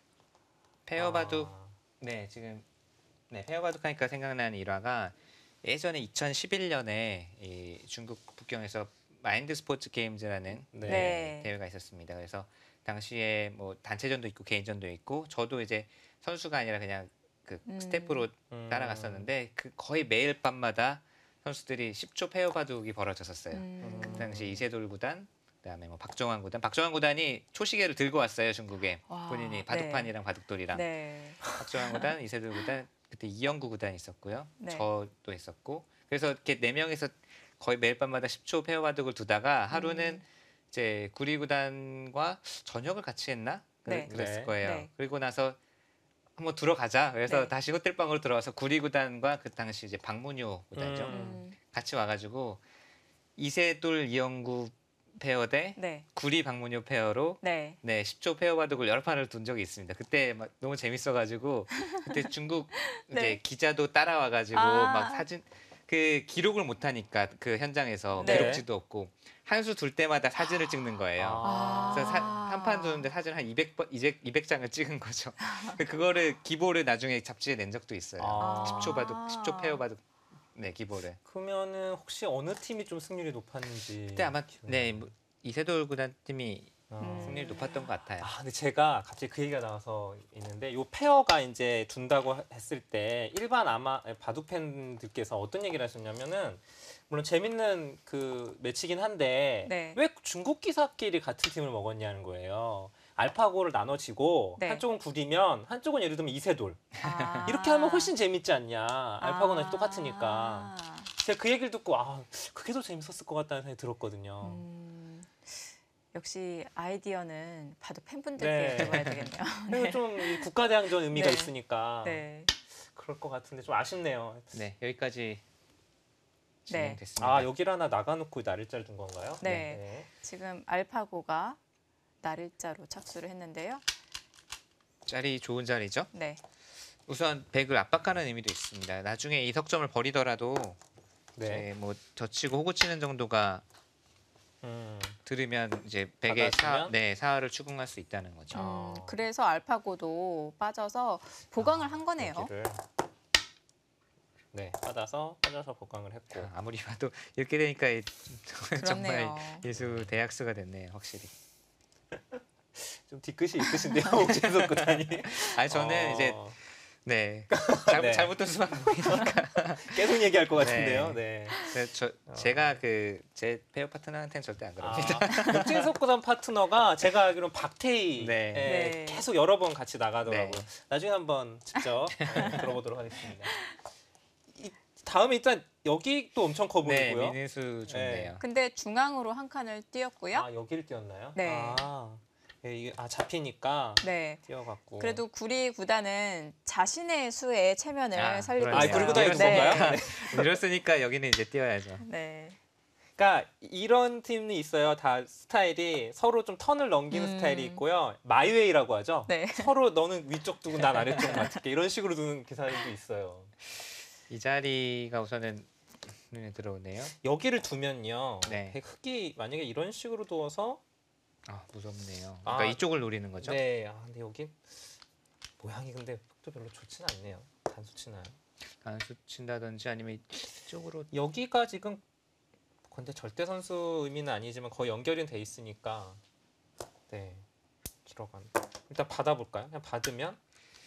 페어 바둑 네, 지금 페어 바둑 하니까 생각나는 일화가 예전에 2011년에 이 중국 북경에서 마인드 스포츠 게임즈라는 네. 네. 대회가 있었습니다. 그래서 당시에 뭐 단체전도 있고 개인전도 있고 저도 이제 선수가 아니라 그냥 그 스태프로 따라갔었는데 그 거의 매일 밤마다 선수들이 10초 페어 바둑이 벌어졌었어요. 그 당시 이세돌 구단, 그다음에 뭐 박정환 구단이 초시계를 들고 왔어요. 중국에 와, 본인이 바둑판이랑 바둑돌이랑 네. 박정환 구단, 이세돌 구단, 그때 이영구 구단이 있었고요. 네. 저도 있었고 그래서 이렇게 네 명이서 거의 매일 밤마다 10초 페어 바둑을 두다가 하루는 이제 구리 구단과 저녁을 같이 했나? 네. 그랬을 네. 거예요. 네. 그리고 나서 한번 들어가자. 그래서 네. 다시 호텔방으로 들어와서 구리 구단과 그 당시 이제 박문효 구단이죠. 같이 와가지고 이세돌 이영구 페어 대 네. 구리 박문효 페어로 네. 10초 페어 바둑을 여러 판을 둔 적이 있습니다. 그때 막 너무 재밌어가지고 그때 중국 네. 이제 기자도 따라와가지고 막 사진 그 기록을 못 하니까 그 현장에서 네. 기록지도 없고 한 수 둘 때마다 사진을 찍는 거예요. 그래서 한 판 두는데 사진 한 200장을 찍은 거죠. 그거를 기보를 나중에 잡지에 낸 적도 있어요. 10초 바둑, 10초 페어 바둑 기보를. 그러면은 혹시 어느 팀이 좀 승률이 높았는지. 그때 아마 뭐 이세돌 구단 팀이 어. 승률이 높았던 것 같아요. 근데 제가 갑자기 그 얘기가 나와서 있는데 요 페어가 이제 둔다고 했을 때 일반 바둑 팬들께서 어떤 얘기를 하셨냐면은 물론 재밌는 그 매치긴 한데 네. 왜 중국 기사끼리 같은 팀을 먹었냐는 거예요. 알파고를 나눠지고 네. 한쪽은 구리면 한쪽은 예를 들면 이세돌 이렇게 하면 훨씬 재밌지 않냐. 알파고는 똑같으니까. 제가 그 얘기를 듣고 그게 더 재밌었을 것 같다는 생각이 들었거든요. 역시 아이디어는 바둑 팬분들께 네. 여쭤봐야 되겠네요. 그리고 좀이 국가대항전 의미가 네. 있으니까 네. 그럴 것 같은데 좀 아쉽네요. 네, 여기까지 진행됐습니다. 여기를 하나 나가놓고 나를자를 둔 건가요? 네. 지금 알파고가 나를자로 착수를 했는데요. 자리 좋은 자리죠. 네. 우선 백을 압박하는 의미도 있습니다. 나중에 이 석점을 버리더라도 네. 이제 뭐 젖히고 호구 치는 정도가 들으면 이제 백의 받아주면? 사활을 추궁할 수 있다는 거죠. 그래서 알파고도 빠져서 보강을 한 거네요. 여기를 빠져서 보강을 했고. 아무리 봐도 이렇게 되니까 정말 그렇네요. 예수 대학수가 됐네요, 확실히. 좀 뒤끝이 있으신데요, 옥진석 구단이. 아니 저는 이제 네. 네. 잘못된 수만 보이니까. 계속 얘기할 것 같은데요. 네. 제가 제 배우 파트너한테는 절대 안 그럽니다. 육진석 구단 파트너가 제가 알기로는 박태희 네. 네. 계속 여러 번 같이 나가더라고요. 네. 나중에 한번 직접 들어보도록 하겠습니다. 다음에 일단 여기 또 엄청 커 네, 보이고요. 민은수 좋네요. 근데 중앙으로 한 칸을 띄었고요. 아 여기를 띄었나요? 네. 이게 잡히니까 네. 띄어갖고. 그래도 구리 구단은 자신의 수의 체면을 살리고 그러네요. 있어요. 구리 구단이 그건가요? 네. 이랬으니까 여기는 이제 띄워야죠. 네. 그러니까 이런 팀이 있어요. 다 스타일이 서로 좀 턴을 넘기는 스타일이 있고요. 마이웨이라고 하죠. 네. 서로 너는 위쪽 두고 난 아래쪽 맡을게 이런 식으로 두는 기사들도 있어요. 이 자리가 우선은 눈에 들어오네요. 여기를 두면요. 네. 흙이 만약에 이런 식으로 두어서 무섭네요. 그러니까 이쪽을 노리는 거죠? 네. 근데 여기 모양이 근데 흙도 별로 좋지는 않네요. 단수 치나요? 단수 친다든지 아니면 이쪽으로 여기가 지금 근데 절대 선수 의미는 아니지만 거의 연결이 돼 있으니까 네 들어간. 일단 받아볼까요? 그냥 받으면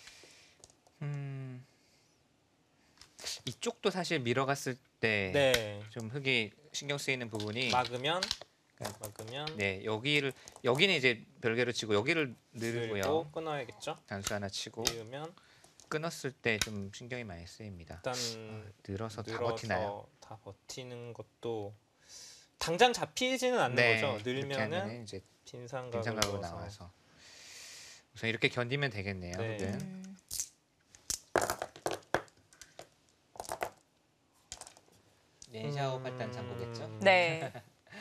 이쪽도 사실 밀어갔을 때 네 좀 흙이 신경 쓰이는 부분이 막으면 네 여기는 이제 별개로 치고 여기를 늘고요. 늘고 끊어야겠죠. 단수 하나 치고 띄우면 끊었을 때 좀 신경이 많이 쓰입니다. 일단 늘어서 다 버티나요? 다 버티는 것도 당장 잡히지는 않는 네, 거죠. 이렇게 늘면은 하면은 이제 빈상각으로 빈상각으로 넣어서. 나와서 우선 이렇게 견디면 되겠네요. 네. 흙은. 렌샤오 8단 참고겠죠? 네.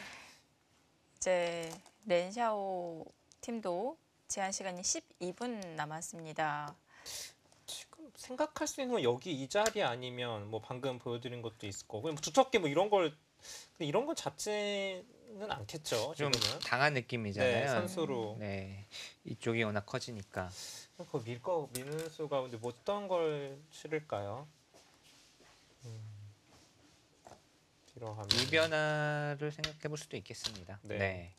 이제 렌샤오 팀도 제한 시간이 12분 남았습니다. 지금 생각할 수 있는 건 여기 이 자리 아니면 뭐 방금 보여드린 것도 있을 거고 그냥 두텁게 뭐 이런 걸 근데 이런 걸 잡지는 않겠죠. 좀 지금은. 당한 느낌이잖아요. 네, 선수로. 네, 이쪽이 워낙 커지니까. 그 미는 수가 근데 뭐 어떤 걸 치를까요? 뒤로 하면 이 변화를 생각해 볼 수도 있겠습니다. 네. 네.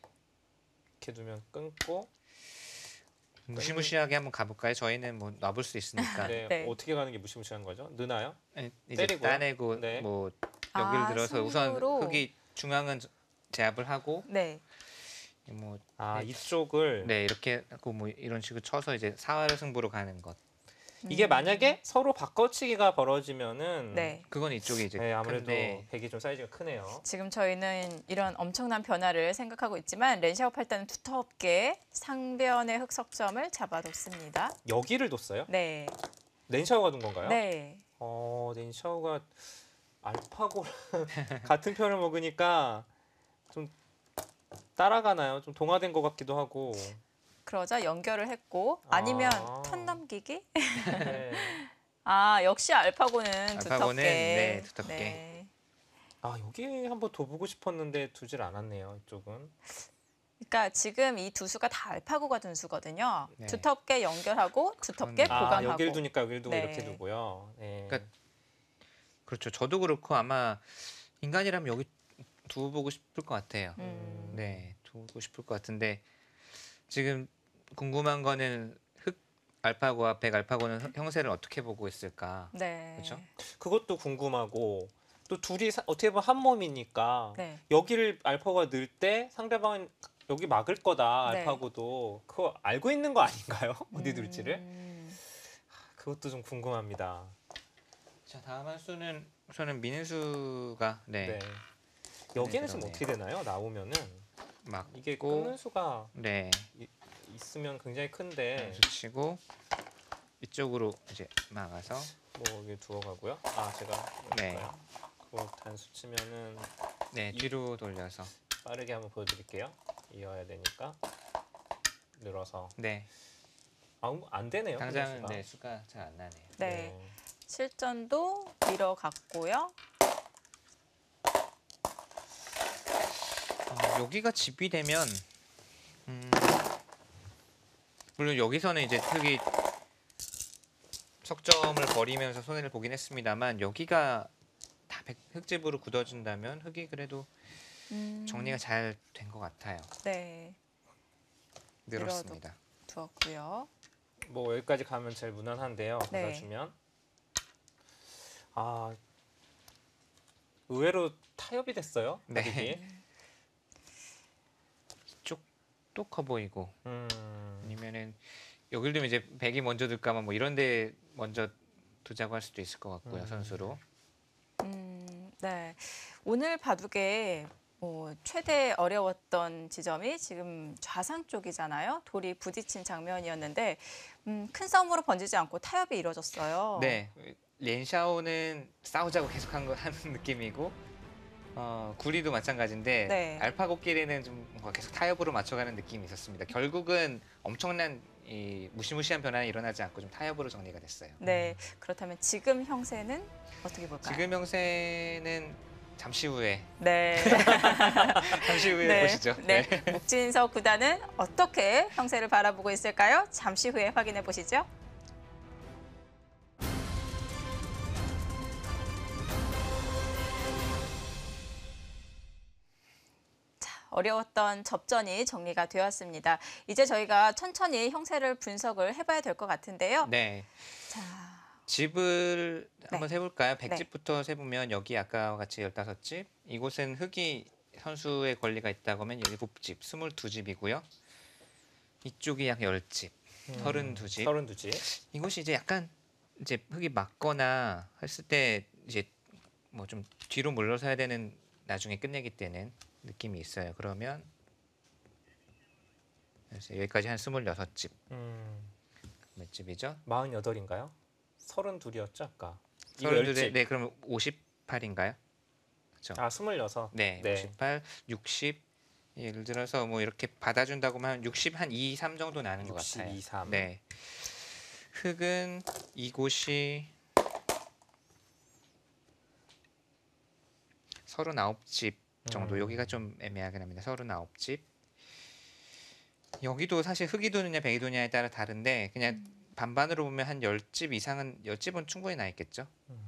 이렇게 두면 끊고 무시무시하게 한번 가볼까요? 저희는 뭐 놔볼 수 있으니까. 네, 네. 어떻게 가는 게 무시무시한 거죠? 느나요? 이제 때리고요? 따내고 네. 뭐 여기를 들어서 우선 승부로? 흙이 중앙은 제압을 하고 네. 뭐 이쪽을 네, 이렇게 하고 뭐 이런 식으로 쳐서 이제 사활 승부로 가는 것. 이게 만약에 서로 바꿔치기가 벌어지면은 네. 그건 이쪽이 이제 네, 아무래도 큰데 백이 좀 사이즈가 크네요. 지금 저희는 이런 엄청난 변화를 생각하고 있지만 렌샤오 팔단은 두텁게 상변의 흙 석점을 잡아뒀습니다. 여기를 뒀어요? 네. 렌샤오가 둔 건가요? 네. 렌샤오가 알파고 같은 편을 먹으니까 좀 따라가나요? 좀 동화된 것 같기도 하고. 그러자 연결을 했고 아니면 턴 넘기기? 네. 역시 알파고는 알파고는, 두텁게. 네, 두텁게. 네. 여기 한번 둬 보고 싶었는데 두질 않았네요. 이쪽은. 그러니까 지금 이 두 수가 다 알파고가 둔 수거든요. 네. 두텁게 연결하고 두텁게 그렇네요. 보강하고. 여기를 두니까 여기를 두고 네. 이렇게 두고요. 네. 그러니까 그렇죠. 저도 그렇고 아마 인간이라면 여기 두어보고 싶을 것 같아요. 네, 두고 싶을 것 같은데 지금 궁금한 거는 흑 알파고와 백 알파고는 형세를 어떻게 보고 있을까? 네. 그렇죠? 그것도 궁금하고 또 둘이 어떻게 보면 한 몸이니까 네. 여기를 알파고가 넣을 때 상대방은 여기 막을 거다 네. 알파고도 그거 알고 있는 거 아닌가요? 어디 둘지를? 그것도 좀 궁금합니다. 자, 다음 한 수는 우선은 민은수가 네. 여기는 지금 그러네요. 어떻게 되나요? 나오면은 막 이게 고, 끊는 수가 네, 있으면 굉장히 큰데 단수 치고 이쪽으로 이제 막아서 뭐 여기 두어가고요. 제가 네. 그거 단수 치면은 네, 뒤로 돌려서 빠르게 한번 보여드릴게요. 이어야 되니까 늘어서 네, 안 되네요. 당장은 수가. 네, 수가 잘 안 나네요. 네. 실전도 밀어갔고요. 여기가 집이 되면 물론 여기서는 이제 흙이 석점을 버리면서 손해를 보긴 했습니다만 여기가 다 흙집으로 굳어진다면 흙이 그래도 정리가 잘 된 것 같아요. 네. 늘었습니다. 두었고요. 뭐 여기까지 가면 제일 무난한데요. 네. 받아주면 아 의외로 타협이 됐어요. 네. 이게. 또 커 보이고 음. 아니면은 여길 두면 이제 백이 먼저 들까만 뭐 이런데 먼저 두자고 할 수도 있을 것 같고요. 선수로. 네. 오늘 바둑에 최대 어려웠던 지점이 지금 좌상 쪽이잖아요. 돌이 부딪힌 장면이었는데 큰 싸움으로 번지지 않고 타협이 이루어졌어요. 네. 렌샤오는 싸우자고 계속 하는 느낌이고 구리도 마찬가지인데 네. 알파고끼리는 좀 뭔가 계속 타협으로 맞춰가는 느낌이 있었습니다. 결국은 엄청난 이 무시무시한 변화는 일어나지 않고 좀 타협으로 정리가 됐어요. 네. 그렇다면 지금 형세는 어떻게 볼까요? 지금 형세는 잠시 후에 네. 잠시 후에 네. 보시죠. 네. 목진석 구단은 어떻게 형세를 바라보고 있을까요? 잠시 후에 확인해 보시죠. 어려웠던 접전이 정리가 되었습니다. 이제 저희가 천천히 형세를 분석을 해봐야 될 것 같은데요. 네. 자, 집을 네. 한번 세볼까요? 100집부터 세보면 여기 아까와 같이 15집, 이곳은 흑이 선수의 권리가 있다고 하면 7집, 22집이고요. 이쪽이 약 10집, 32집. 32집. 이곳이 이제 약간 이제 흑이 맞거나 했을 때 이제 뭐 좀 뒤로 물러서야 되는 나중에 끝내기 때는 느낌이 있어요. 그러면 그래서 여기까지 한 26집. 몇 집이죠? 48인가요? 32이었죠 아까. 이거 32, 10집. 네, 그럼 58인가요? 그렇죠. 아 26. 네, 네. 58, 60. 예를 들어서 뭐 이렇게 받아준다고 하면 60 한 2, 3 정도 나는 것 60, 같아요. 2, 3. 네. 흑은 이곳이 39집 정도. 여기가 좀 애매하긴 합니다. 39집. 여기도 사실 흑이 도느냐 백이 도느냐에 따라 다른데 그냥 반반으로 보면 한 10집 이상은 10집은 충분히 나 있겠죠.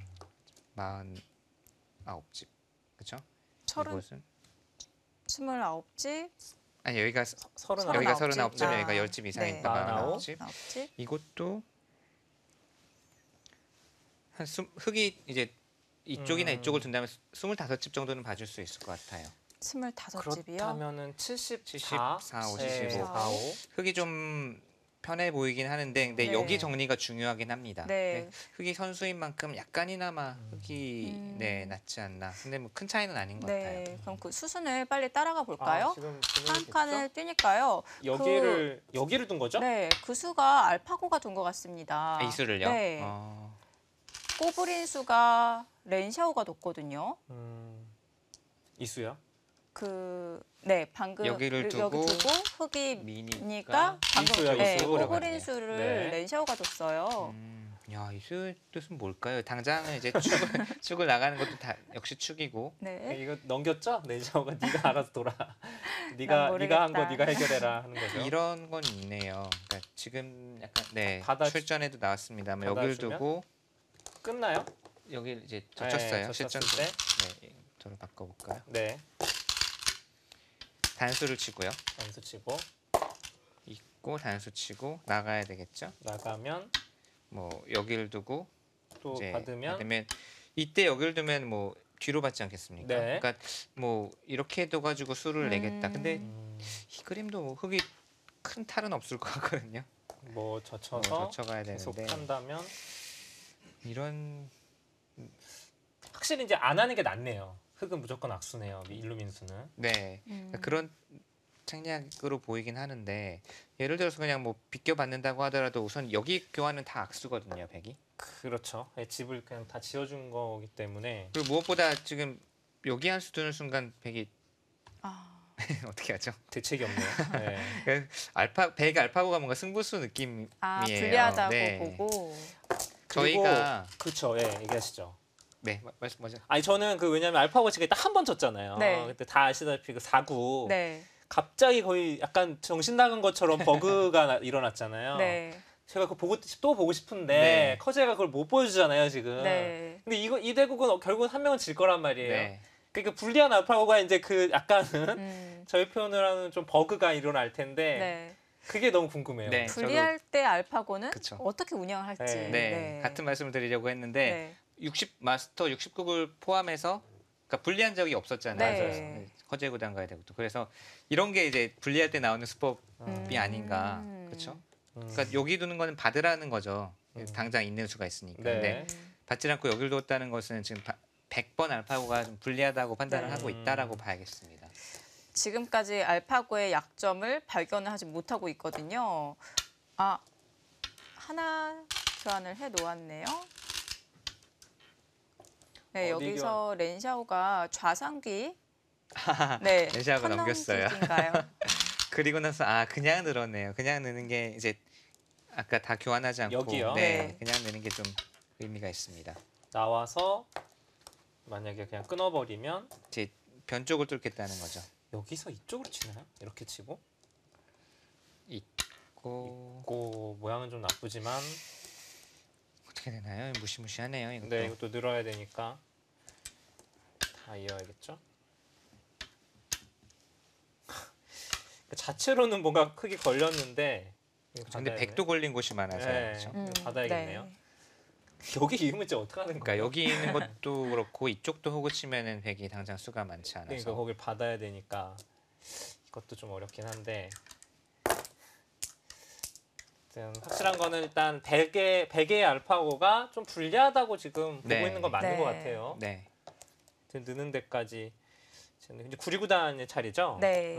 49집. 그렇죠? 이곳은 29집, 아니 여기가 39. 여기가 39집. 39점, 여기가 10집 이상이니까 49. 49집. 49집. 이것도 흑이 이제 이쪽이나 이쪽을 둔다면 25집 정도는 봐줄 수 있을 것 같아요. 25집이요. 그렇다면은 74, 74, 55. 네, 45. 흑이 좀 편해 보이긴 하는데 근데 네. 여기 정리가 중요하긴 합니다. 네. 근데 흑이 선수인 만큼 약간이나마 흑이 네 낫지 않나. 근데 뭐 큰 차이는 아닌 것 네. 같아요. 그럼 그 수순을 빨리 따라가 볼까요? 지금 한 칸을 뛰니까요. 여기를 둔 거죠? 네, 그 수가 알파고가 둔 것 같습니다. 아, 이 수를요? 네. 꼬부린 수가 렌샤오가 뒀거든요. 이수요? 방금 여기를 여기 두고 흑이 미니까 니까 방금 이수요, 이수. 꼬부린 수를 네. 렌샤오가 뒀어요. 야, 이 수의 뜻은 뭘까요? 당장은 이제 축을 나가는 것도 다 역시 축이고. 네. 이거 넘겼죠? 내셔가 네가 알아서 돌아. 난 네가 모르겠다. 한 거 네가 해결해라 하는 거죠. 이런 건 있네요. 그러니까 지금 약간 출전에도 나왔습니다만 여기를 받아주면? 두고 끝나요? 여기 이제 젖혔어요. 네, 실전 젖혔을 네, 저를 바꿔볼까요? 네. 단수를 치고요. 단수 치고 있고 단수 치고 나가야 되겠죠. 나가면 뭐 여기를 두고 또 이제 받으면 이때 여기를 두면 뭐 뒤로 받지 않겠습니까? 네. 그러니까 뭐 이렇게 둬가지고 수를 내겠다. 근데 이 그림도 뭐 흑이 큰 탈은 없을 것 같거든요. 뭐 젖혀서 젖혀가야 계속 되는데 한다면 이런 확실히 이제 안 하는 게 낫네요. 흑은 무조건 악수네요. 일루민수는. 네 그러니까 그런 생략으로 보이긴 하는데 예를 들어서 그냥 뭐 비껴받는다고 하더라도 우선 여기 교환은 다 악수거든요. 백이. 그렇죠. 집을 그냥 다 지어준 거기 때문에 그리고 무엇보다 지금 여기 한 수 두는 순간 백이 아, 어떻게 하죠? 대책이 없네요. 네. 백의 알파고가 뭔가 승부수 느낌이에요. 불리하다고 네. 보고. 저희가 그렇죠. 예, 얘기하시죠. 네 말씀 먼저. 아니 저는 왜냐면 알파고 지금 딱 한 번 졌잖아요. 네. 그때 다 아시다시피 그 4구 네. 갑자기 거의 약간 정신 나간 것처럼 버그가 일어났잖아요. 네. 제가 그거 또 보고 싶은데 네. 커제가 그걸 못 보여주잖아요 지금. 네. 근데 이 대국은 결국은 한 명은 질 거란 말이에요. 네. 그러니까 불리한 알파고가 이제 그 약간은 음, 저희 표현을 하는 좀 버그가 일어날 텐데 네. 그게 너무 궁금해요. 네. 분리할 때 알파고는 그쵸. 어떻게 운영을 할지. 네, 같은 말씀을 드리려고 했는데 네. 60 마스터 60국을 포함해서 그러니까 분리한 적이 없었잖아요. 네. 허재 구단 가야 되고 또 그래서 이런 게 이제 분리할 때 나오는 수법이 아닌가, 그렇죠? 그러니까 여기 두는 거는 받으라는 거죠. 당장 있는 수가 있으니까. 네. 근데 받지 않고 여기를 뒀다는 것은 지금 100번 알파고가 좀 불리하다고 판단을 하고 있다라고 봐야겠습니다. 지금까지 알파고의 약점을 발견을 하지 못하고 있거든요. 아, 하나 교환을 해 놓았네요. 네, 어디 여기서 렌샤오가 좌상귀. 네, 렌샤오가 넘겼어요. 선넘기기인가요? 그리고 나서 그냥 늘었네요. 그냥 느는 게 이제 아까 다 교환하지 않고 여기요? 네, 그냥 느는 게 좀 의미가 있습니다. 나와서 만약에 그냥 끊어버리면 이제 변 쪽을 뚫겠다는 거죠. 여기서 이쪽으로 치나요? 이렇게 치고 있고 모양은 좀 나쁘지만 어떻게 되나요? 무시무시하네요. 이것도. 네, 이것도 늘어야 되니까 다 이어야겠죠? 그 자체로는 뭔가 크게 걸렸는데 근데 100도 걸린 곳이 많아서 네, 그렇죠? 받아야겠네요. 네. 여기 이으면 이제 어떡하는 그러니까 거예요? 여기 있는 것도 그렇고 이쪽도 호구 치면은 100이 당장 수가 많지 않아서 그러니까 거길 받아야 되니까 이것도 좀 어렵긴 한데 확실한 거는 일단 100의 알파고가 좀 불리하다고 지금 네. 보고 있는 건 맞는 네. 것 같아요. 네. 느는 데까지 이제 9구단의 차례죠? 네.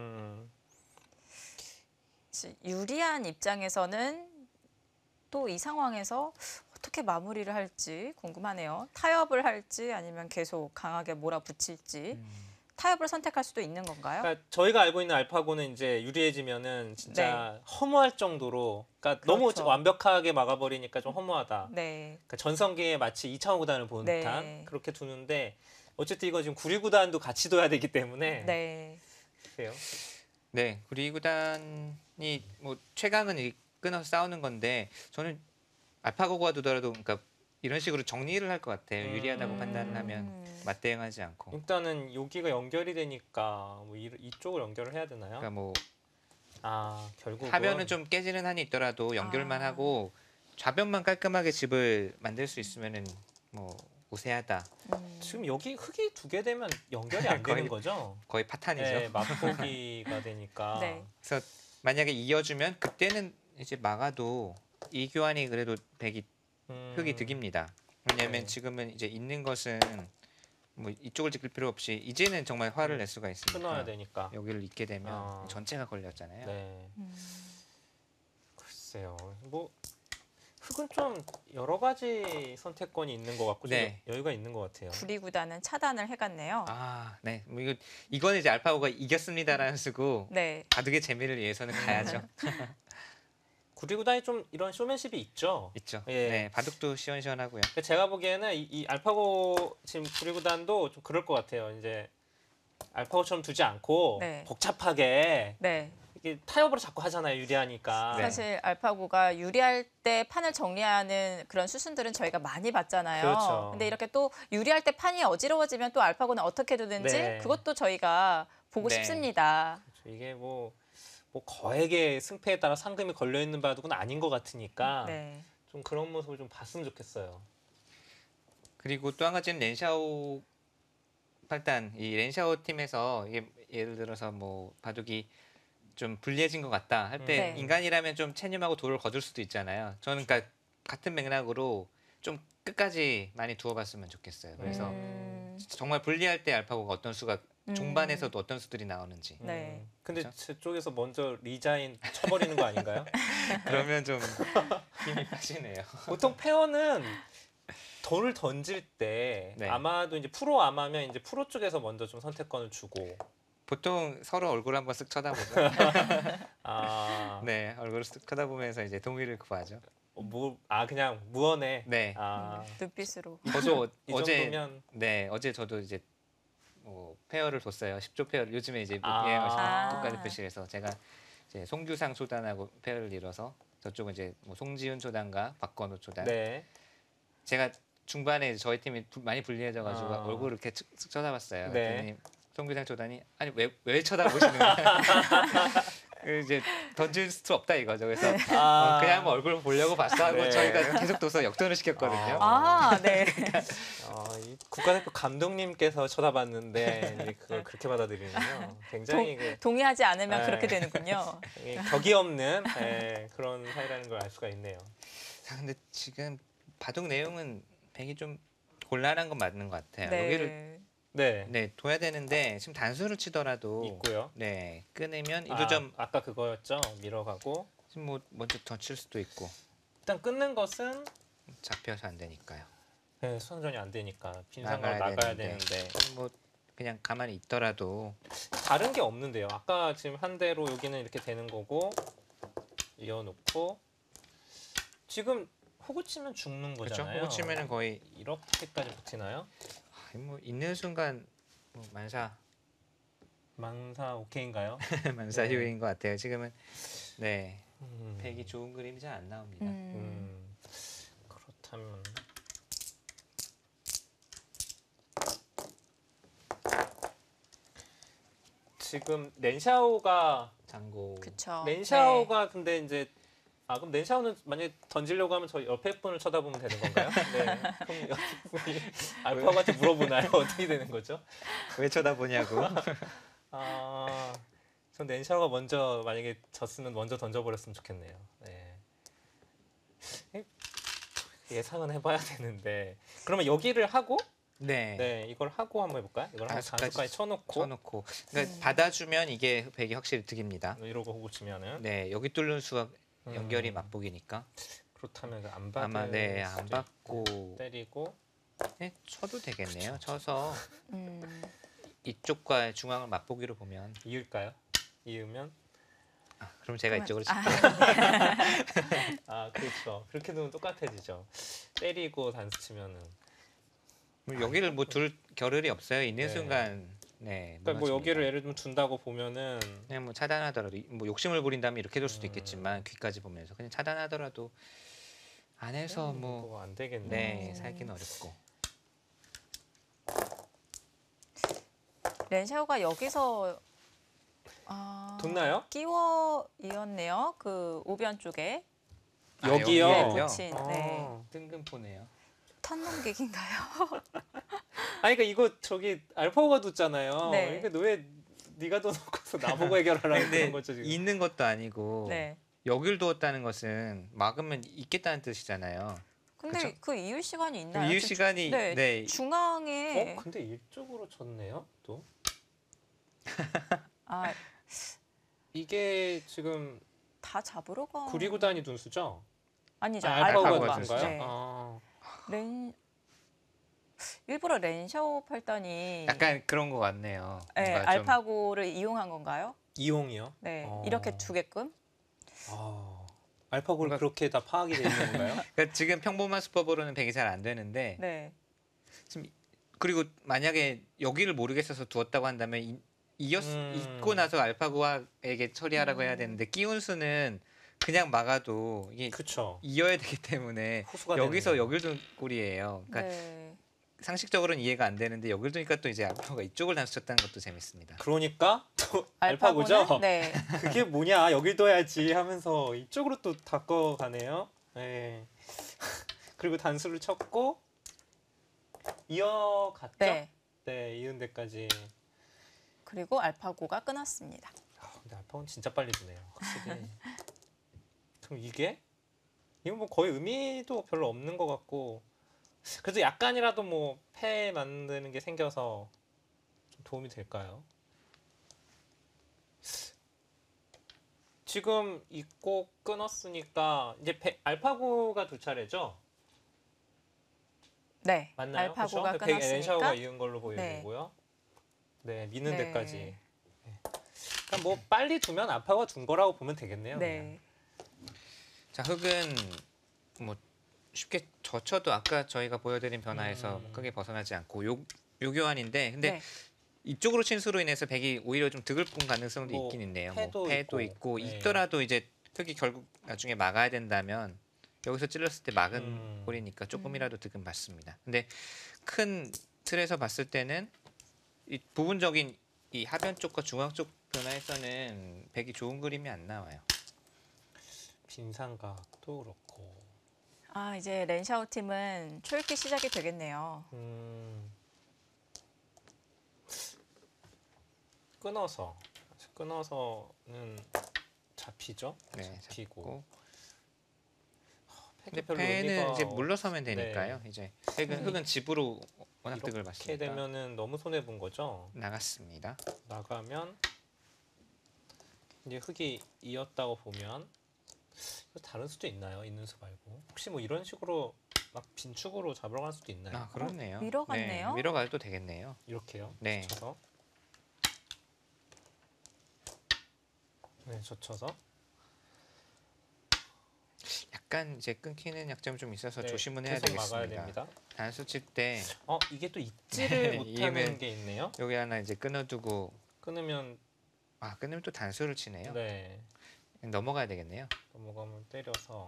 유리한 입장에서는 또 이 상황에서 어떻게 마무리를 할지 궁금하네요. 타협을 할지 아니면 계속 강하게 몰아붙일지. 타협을 선택할 수도 있는 건가요? 그러니까 저희가 알고 있는 알파고는 이제 유리해지면은 진짜 허무할 정도로, 그러니까 그렇죠. 너무 완벽하게 막아버리니까 좀 허무하다. 네. 그러니까 전성기에 마치 2차원 구단을 보는 네. 듯한 그렇게 두는데 어쨌든 이거 지금 9구단도 같이 둬야 되기 때문에 네. 네. 구리 구단이 뭐 최강은 끊어서 싸우는 건데 저는 알파고가 두더라도 그러니까 이런 식으로 정리를 할 것 같아요. 유리하다고 판단을 하면 맞대응하지 않고. 일단은 여기가 연결이 되니까 뭐 이쪽을 연결을 해야 되나요? 그러니까 뭐 결국은 하변은 좀 깨지는 한이 있더라도 연결만 하고 좌변만 깔끔하게 집을 만들 수 있으면은 뭐 우세하다. 지금 여기 흙이 두 개 되면 연결이 안 되는 거죠? 거의 파탄이죠. 네, 맛보기가 되니까. 네. 그래서 만약에 이어주면 그때는 이제 막아도 이 교환이 그래도 100이 흙이 득입니다. 왜냐하면 네. 지금은 이제 있는 것은 뭐 이쪽을 지킬 필요 없이 이제는 정말 화를 낼 수가 있으니까 끊어야 되니까. 여기를 잇게 되면 전체가 걸렸잖아요. 네. 글쎄요. 뭐 흙은 좀 여러 가지 선택권이 있는 것 같고 네. 좀 여유가 있는 것 같아요. 구리 구단은 차단을 해갔네요. 네. 뭐 이거는 이제 알파고가 이겼습니다라는 쓰고 네. 바둑의 재미를 위해서는 가야죠. 구리구단이 좀 이런 쇼맨십이 있죠. 있죠. 예. 네. 바둑도 시원시원하고요. 근데 제가 보기에는 이 알파고 지금 구리구단도 좀 그럴 것 같아요. 이제 알파고처럼 두지 않고 네. 복잡하게 네. 이게 타협으로 자꾸 하잖아요. 유리하니까. 네. 사실 알파고가 유리할 때 판을 정리하는 그런 수순들은 저희가 많이 봤잖아요. 그렇죠. 근데 이렇게 또 유리할 때 판이 어지러워지면 또 알파고는 어떻게 두는지 네. 그것도 저희가 보고 네. 싶습니다. 이게 뭐 거액의 승패에 따라 상금이 걸려 있는 바둑은 아닌 것 같으니까 네. 좀 그런 모습을 좀 봤으면 좋겠어요. 그리고 또 한 가지는 렌샤오 팔단 이 렌샤오 팀에서 이게 예를 들어서 뭐 바둑이 좀 불리해진 것 같다 할 때 네. 인간이라면 좀 체념하고 돌을 거둘 수도 있잖아요. 저는 그러니까 같은 맥락으로 좀 끝까지 많이 두어봤으면 좋겠어요. 그래서 정말 불리할 때 알파고가 어떤 수가 종반에서도 어떤 수들이 나오는지. 네. 근데 그렇죠? 제 쪽에서 먼저 리자인 쳐버리는 거 아닌가요? 그러면 좀 힘이 빠지네요. 보통 페어는 돌을 던질 때 네. 아마도 이제 프로 아마면 이제 프로 쪽에서 먼저 좀 선택권을 주고 보통 서로 얼굴 한번 쓱 쳐다보죠. 네, 얼굴을 쓱 쳐다보면서 이제 동의를 구하죠. 그냥 무언에 네. 눈빛으로. 저도 이 어제 정도면 어제 저도 이제 뭐 페어를 뒀어요. 10조 페어를 요즘에 이제 아. 유행하시는 국가대표실에서 제가 이제 송규상 초단하고 페어를 이뤄서 저쪽은 이제 뭐 송지훈 초단과 박건우 초단. 네. 제가 중반에 저희 팀이 많이 불리해져가지고 얼굴을 이렇게 쓱 쳐다봤어요. 네. 그랬더니 송규상 초단이 아니 왜 쳐다보시는 거야? 이제 던질 수 없다 이거죠. 그래서 아, 그냥 뭐 얼굴 보려고 봤어 하고 네. 저희가 계속 둬서 역전을 시켰거든요. 아, 네. 이 국가대표 감독님께서 쳐다봤는데 이제 그걸 그렇게 받아들이는군요. 굉장히 동의하지 않으면 네. 그렇게 되는군요. 격이 없는 그런 사이라는 걸 알 수가 있네요. 자, 근데 지금 바둑 내용은 백이 좀 곤란한 건 맞는 것 같아요. 네. 여기를 네, 둬야 되는데 지금 단수를 치더라도 있고요. 끊으면 이도 좀 아까 그거였죠. 밀어가고 지금 뭐 먼저 더 칠 수도 있고 일단 끊는 것은 잡혀서 안 되니까요. 선전이 안 되니까 빈상으로 나가야 나가야 되는데. 되는데 뭐 그냥 가만히 있더라도 다른 게 없는데요. 아까 지금 한 대로 여기는 이렇게 되는 거고 이어놓고 지금 호구 치면 죽는 그렇죠. 거잖아요. 호구 치면은 거의 이렇게까지 붙이나요? 뭐 있는 순간 뭐 만사 오케이인가요? 만사 네. 휴일인 것 같아요. 지금은 네 음, 백이 좋은 그림이 잘 안 나옵니다. 그렇다면 지금 렌샤오가 장고 그쵸. 렌샤오가 근데 이제 그럼 렌샤오는 만약에 던지려고 하면 저 옆에 분을 쳐다보면 되는 건가요? 네. 그럼 옆에 분이 알파고한테 물어보나요? 어떻게 되는 거죠? 왜 쳐다보냐고. 전 렌샤오가 먼저 만약에 졌으면 먼저 던져버렸으면 좋겠네요. 네. 예상은 해봐야 되는데 그러면 여기를 하고 네. 이걸 하고 한번 해볼까요? 이걸 한번 단수까지 단수까지 쳐놓고 그러니까 받아주면 이게 백이 확실히 득입니다. 이러고 호구 치면은 네 여기 뚫는 수가 연결이 맞복이니까 그렇다면 안 받을 아마 안 수도 받고 때리고 쳐도 되겠네요. 쳐서 음, 이쪽과 중앙을 맞보기로 보면 이을까요? 이으면 그럼 제가 이쪽으로 칠게요. 그렇죠. 그렇게 되면 똑같아지죠. 때리고 단수 치면은 여기를 뭐 둘 겨를이 없어요. 있는 네. 순간 그러니까 뭐 무너집니다. 여기를 예를 들면 둔다고 보면은 그냥 뭐 차단하더라도 뭐 욕심을 부린다면 이렇게 둘 수도 있겠지만 귀까지 보면서 그냥 차단하더라도 안에서 뭐 안 되겠네. 살기는 어렵고 렌샤오가 여기서 뒀나요? 끼워 이었네요. 그 우변 쪽에 여기요? 네, 여기를요? 붙인 네. 뜬금포네요. 턴 넘기기인가요? 그러니까 이거 저기 알파고가 뒀잖아요. 네. 그러니까 왜 네가 둬놓고서 나보고 해결하라는 근데 그런 거죠 지금. 있는 것도 아니고 네. 여길 두었다는 것은 막으면 있겠다는 뜻이잖아요. 근데 그쵸? 그 이을 시간이 있나요? 이유 시간이 네, 중앙에 근데 이쪽으로 쳤네요. 또 아, 이게 지금 다 잡으러 가. 구리구단이 둔 수죠? 아니죠. 알파고가 알파고가 둔 둔 거요? 네. 일부러 렌샤오 팔단이 약간 그런 것 같네요. 네, 뭔가 좀 알파고를 이용한 건가요? 이용이요? 네, 어. 이렇게 두게끔. 알파고를 뭔가- 그렇게 다 파악이 돼 있는 건가요? 그러니까 지금 평범한 수법으로는 백이 잘 안 되는데 네, 그리고 만약에 여기를 모르겠어서 두었다고 한다면 잊고 나서 알파고에게 처리하라고 해야 되는데 끼운 수는 그냥 막아도 이게 그렇죠. 이어야 되기 때문에 호수가 여기서 되네요. 여길 둔 꼴이에요. 그러니까 네. 상식적으로는 이해가 안 되는데 여길 두니까 또 이제 알파고가 이쪽을 단수 쳤다는 것도 재밌습니다. 그러니까 또 알파고는? 알파고죠? 네, 그게 뭐냐 여길 둬야지 하면서 이쪽으로 또 바꿔가네요. 네. 그리고 단수를 쳤고 이어갔죠? 네. 네, 이은 데까지. 그리고 알파고가 끊었습니다. 근데 알파고는 진짜 빨리 두네요. 확실히. 그럼 이게? 이건 뭐 거의 의미도 별로 없는 것 같고 그래도 약간이라도 뭐 패 만드는 게 생겨서 좀 도움이 될까요? 지금 있고 끊었으니까 이제 알파고가 두 차례죠? 네, 맞나요? 알파고가 그쵸? 끊었으니까. 렌샤오가 이은 걸로 보이고요. 네, 미는 네. 데까지. 네. 그러니까 뭐 빨리 두면 알파고가 둔 거라고 보면 되겠네요. 그냥. 네, 자 흑은 뭐 쉽게 젖혀도 아까 저희가 보여드린 변화에서 크게 벗어나지 않고 요교환인데 근데 네. 이쪽으로 친 수로 인해서 백이 오히려 좀 득을 본 가능성도 뭐 있긴 있네요. 패도 패도 있고. 있고 네. 있더라도 이제 흑이 결국 나중에 막아야 된다면 여기서 찔렀을 때 막은 꼴이니까 조금이라도 득은 받습니다. 근데 큰 틀에서 봤을 때는 이 부분적인 이 하변 쪽과 중앙 쪽 변화에서는 백이 좋은 그림이 안 나와요. 빈삼각도 그렇고. 아, 이제 렌샤오 팀은 초읽기 시작이 되겠네요. 끊어서는 잡히죠. 네, 잡히고. 근데 별로 패는 의미가 이제 물러서면 되니까요. 이제 흑은 집으로 워낙 득을 이렇게 봤으니까 되면은 너무 손해 본 거죠. 나갔습니다. 나가면 이제 흑이 이었다고 보면 이거 다른 수도 있나요? 있는 수 말고 혹시 뭐 이런 식으로 막 빈축으로 잡으러 갈 수도 있나요? 아 그렇네요. 밀어갔네요. 네, 밀어가도 되겠네요. 이렇게요. 네. 젖혀서 젖혀서 약간 이제 끊기는 약점이 좀 있어서 네, 조심은 해야 계속 막아야 되겠습니다. 됩니다. 단수 칠 때 이게 또 잊지를 네, 못하는 이해는- 게 있네요. 여기 하나 이제 끊어두고 끊으면 끊으면 또 단수를 치네요. 네 넘어가야 되겠네요. 넘어가면 때려서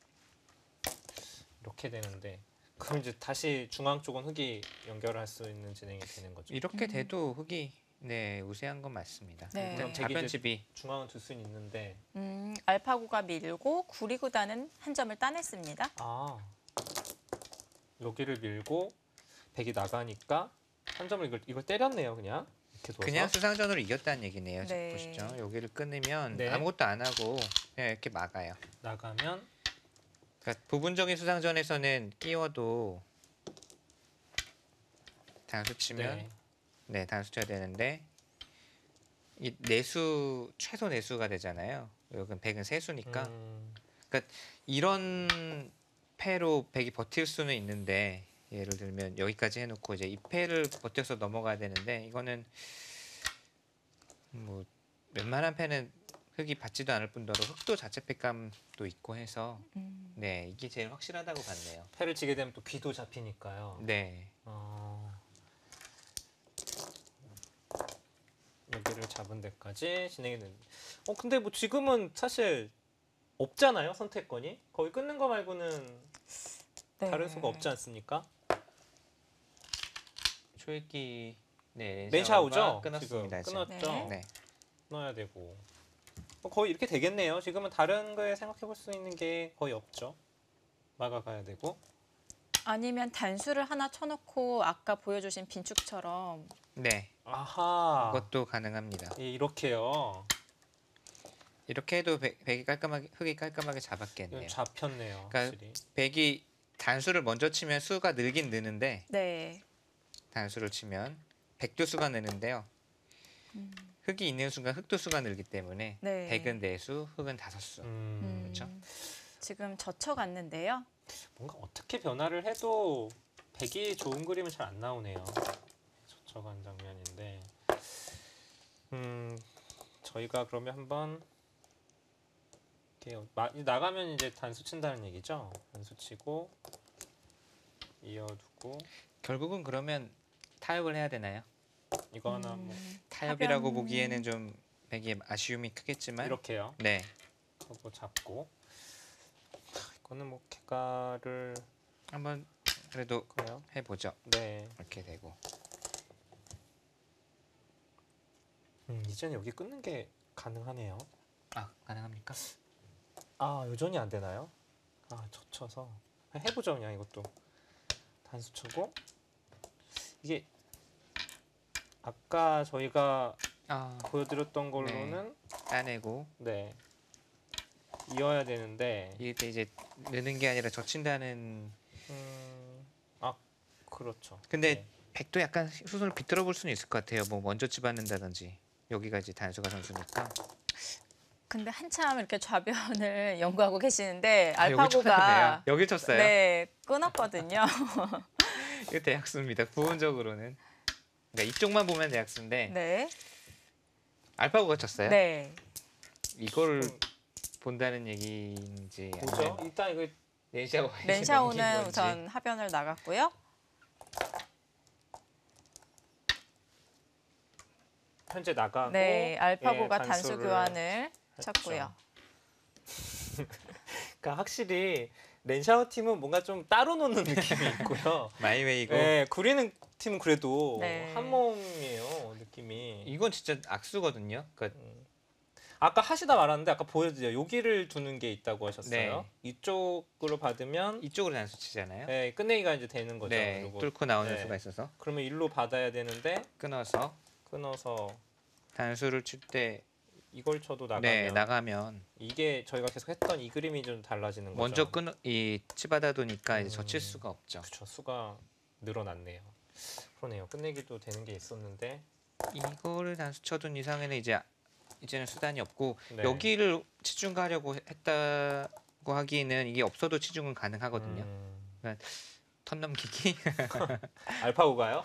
이렇게 되는데 그럼 이제 다시 중앙 쪽은 흑이 연결할 수 있는 진행이 되는 거죠. 이렇게 돼도 흑이 우세한 건 맞습니다. 네. 일단 자변집이 중앙은 둘 수는 있는데 알파고가 밀고 구리구단은 한 점을 따냈습니다. 여기를 밀고 백이 나가니까 한 점을 이걸 때렸네요. 그냥 이렇게 둬서. 그냥 수상전으로 이겼다는 얘기네요. 지금 네. 보시죠. 여기를 끊으면 네. 아무것도 안 하고 그냥 이렇게 막아요. 나가면 그러니까 부분적인 수상전에서는 끼워도 단수 치면 단수 쳐야 되는데 이 내수 최소 내수가 되잖아요. 여기는 백은 세수니까 이런 패로 백이 버틸 수는 있는데 예를 들면 여기까지 해놓고 이제 이 패를 버텨서 넘어가야 되는데 이거는 뭐 웬만한 패는 흑이 받지도 않을 뿐더러 흑도 자체 패감도 있고 해서 이게 제일 확실하다고 봤네요. 패를 치게 되면 또 귀도 잡히니까요. 네. 여기를 잡은 데까지 진행이 됩니다. 근데 뭐 지금은 사실 없잖아요. 선택권이. 거의 끊는 거 말고는 다른 수가 없지 않습니까? 초읽기 렌샤오죠? 끊었습니다. 지금 끊었죠. 네. 끊어야 되고 거의 이렇게 되겠네요. 지금은 다른 거에 생각해 볼 수 있는 게 거의 없죠. 막아가야 되고 아니면 단수를 하나 쳐놓고 아까 보여주신 빈축처럼 네. 아하. 그것도 가능합니다. 이렇게요. 이렇게 해도 백이 깔끔하게 흑이 깔끔하게 잡았겠네요. 이건 잡혔네요. 그러니까 확실히. 백이 단수를 먼저 치면 수가 늘긴 느는데 네. 단수를 치면 백도 수가 느는데요. 흑이 있는 순간 흑도 수가 늘기 때문에 네. 백은 4수, 흑은 5수. 그렇죠? 지금 젖혀갔는데요. 뭔가 어떻게 변화를 해도 백이 좋은 그림은 잘 안 나오네요. 젖혀간 장면인데 저희가 그러면 한번 나가면 이제 단수 친다는 얘기죠. 단수 치고 이어두고 결국은 그러면 타협을 해야 되나요? 이거 하나 뭐 타협이라고 하변- 보기에는 좀 백의 아쉬움이 크겠지만 이렇게요. 네. 하고 잡고 이거는 뭐 개가를 한번 그래도 그래요. 해보죠. 네. 이렇게 되고 이제는 여기 끊는 게 가능하네요. 가능합니까? 여전히 안 되나요? 젖혀서 해보죠. 그냥 이것도 단수 쳐고 이게 아까 저희가 보여드렸던 걸로는 따내고 네 이어야 되는데 이때 이제 느는 게 아니라 젖힌다는. 그렇죠. 근데 네. 백도 약간 수순을 비틀어 볼 수는 있을 것 같아요. 뭐 먼저 집어넣는다든지 여기가 이제 단수가 선수니까. 근데 한참 이렇게 좌변을 연구하고 계시는데 여기 알파고가 쳤네요. 여기 쳤어요. 네, 끊었거든요. 이거 대학수입니다. 부분적으로는. 그러니까 이쪽만 보면 대학수인데 네. 알파고가 쳤어요. 네. 이걸 본다는 얘기인지 보죠. 일단 이거 렌샤오는 우선 하변을 나갔고요. 현재 나가고 네, 알파고가 단수 단수를 교환을 했죠. 쳤고요. 그러니까 확실히 렌샤오 팀은 뭔가 좀 따로 놓는 느낌이 있고요. 마이웨이고 네, 구리는 팀은 그래도 네. 한 몸이에요 느낌이. 이건 진짜 악수거든요. 그러니까 아까 하시다 말았는데 아까 보여드려요. 여기를 두는 게 있다고 하셨어요. 네. 이쪽으로 받으면 이쪽으로 단수 치잖아요. 네, 끝내기가 이제 되는 거죠. 네, 요거. 뚫고 나오는 네. 수가 있어서 그러면 일로 받아야 되는데 끊어서 끊어서 단수를 칠 때 이걸 쳐도 나가면 네, 나가면 이게 저희가 계속 했던 이 그림이 좀 달라지는 거죠. 먼저 끊어 이 치받아 두니까 이제 젖힐 수가 없죠. 그렇죠. 수가 늘어났네요. 그러네요. 끝내기도 되는 게 있었는데 이거를 단수 쳐둔 이상에는 이제는 수단이 없고 네. 여기를 치중하려고 했다고 하기에는 이게 없어도 치중은 가능하거든요. 턴 넘기기. 알파고가요?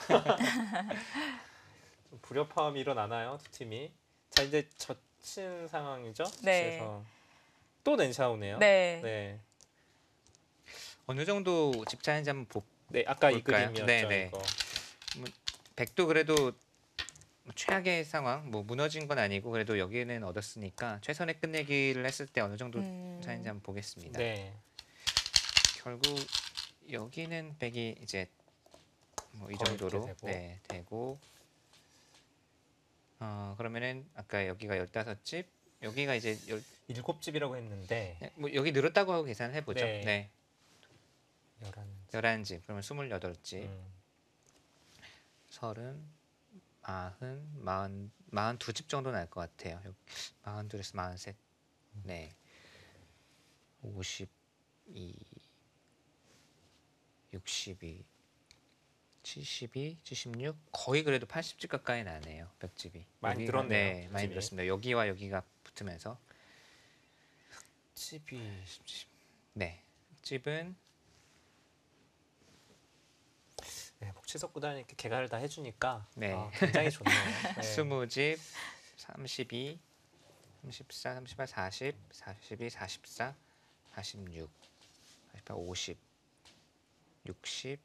좀 불협화음이 일어나나요, 두 팀이? 자 이제 젖힌 상황이죠. 네. 그래서 또 낸샤오네요. 네. 네. 어느 정도 집 차이인지 한번 네, 아까 이 볼까요? 그림이었죠. 네, 네. 이거. 백도 그래도 최악의 상황, 뭐 무너진 건 아니고 그래도 여기는 얻었으니까 최선의 끝내기를 했을 때 어느 정도 차이인지 한번 보겠습니다. 네. 결국 여기는 백이 이제 뭐 이 거의 정도로 이렇게 되고. 네, 되고 그러면은 아까 여기가 15집, 여기가 이제 7집이라고 했는데 뭐 여기 늘었다고 하고 계산해 보죠. 네. 네. 11. 11집. 그러면 28집. 30, 40, 42집 정도 날 것 같아요. 42에서 43. 네. 52, 62, 72, 76 거의 그래도 80집 가까이 나네요. 벽집이. 많이 여기가, 늘었네요, 네, 많이 벽집이. 늘었습니다. 여기와 여기가 붙으면서 집이 네. 집은 네, 복치석 구단이 이렇게 개가를 다 해주니까 네. 굉장히 좋네요. 네. 20집, 32, 34, 38, 40, 42, 44, 46, 48, 50, 60,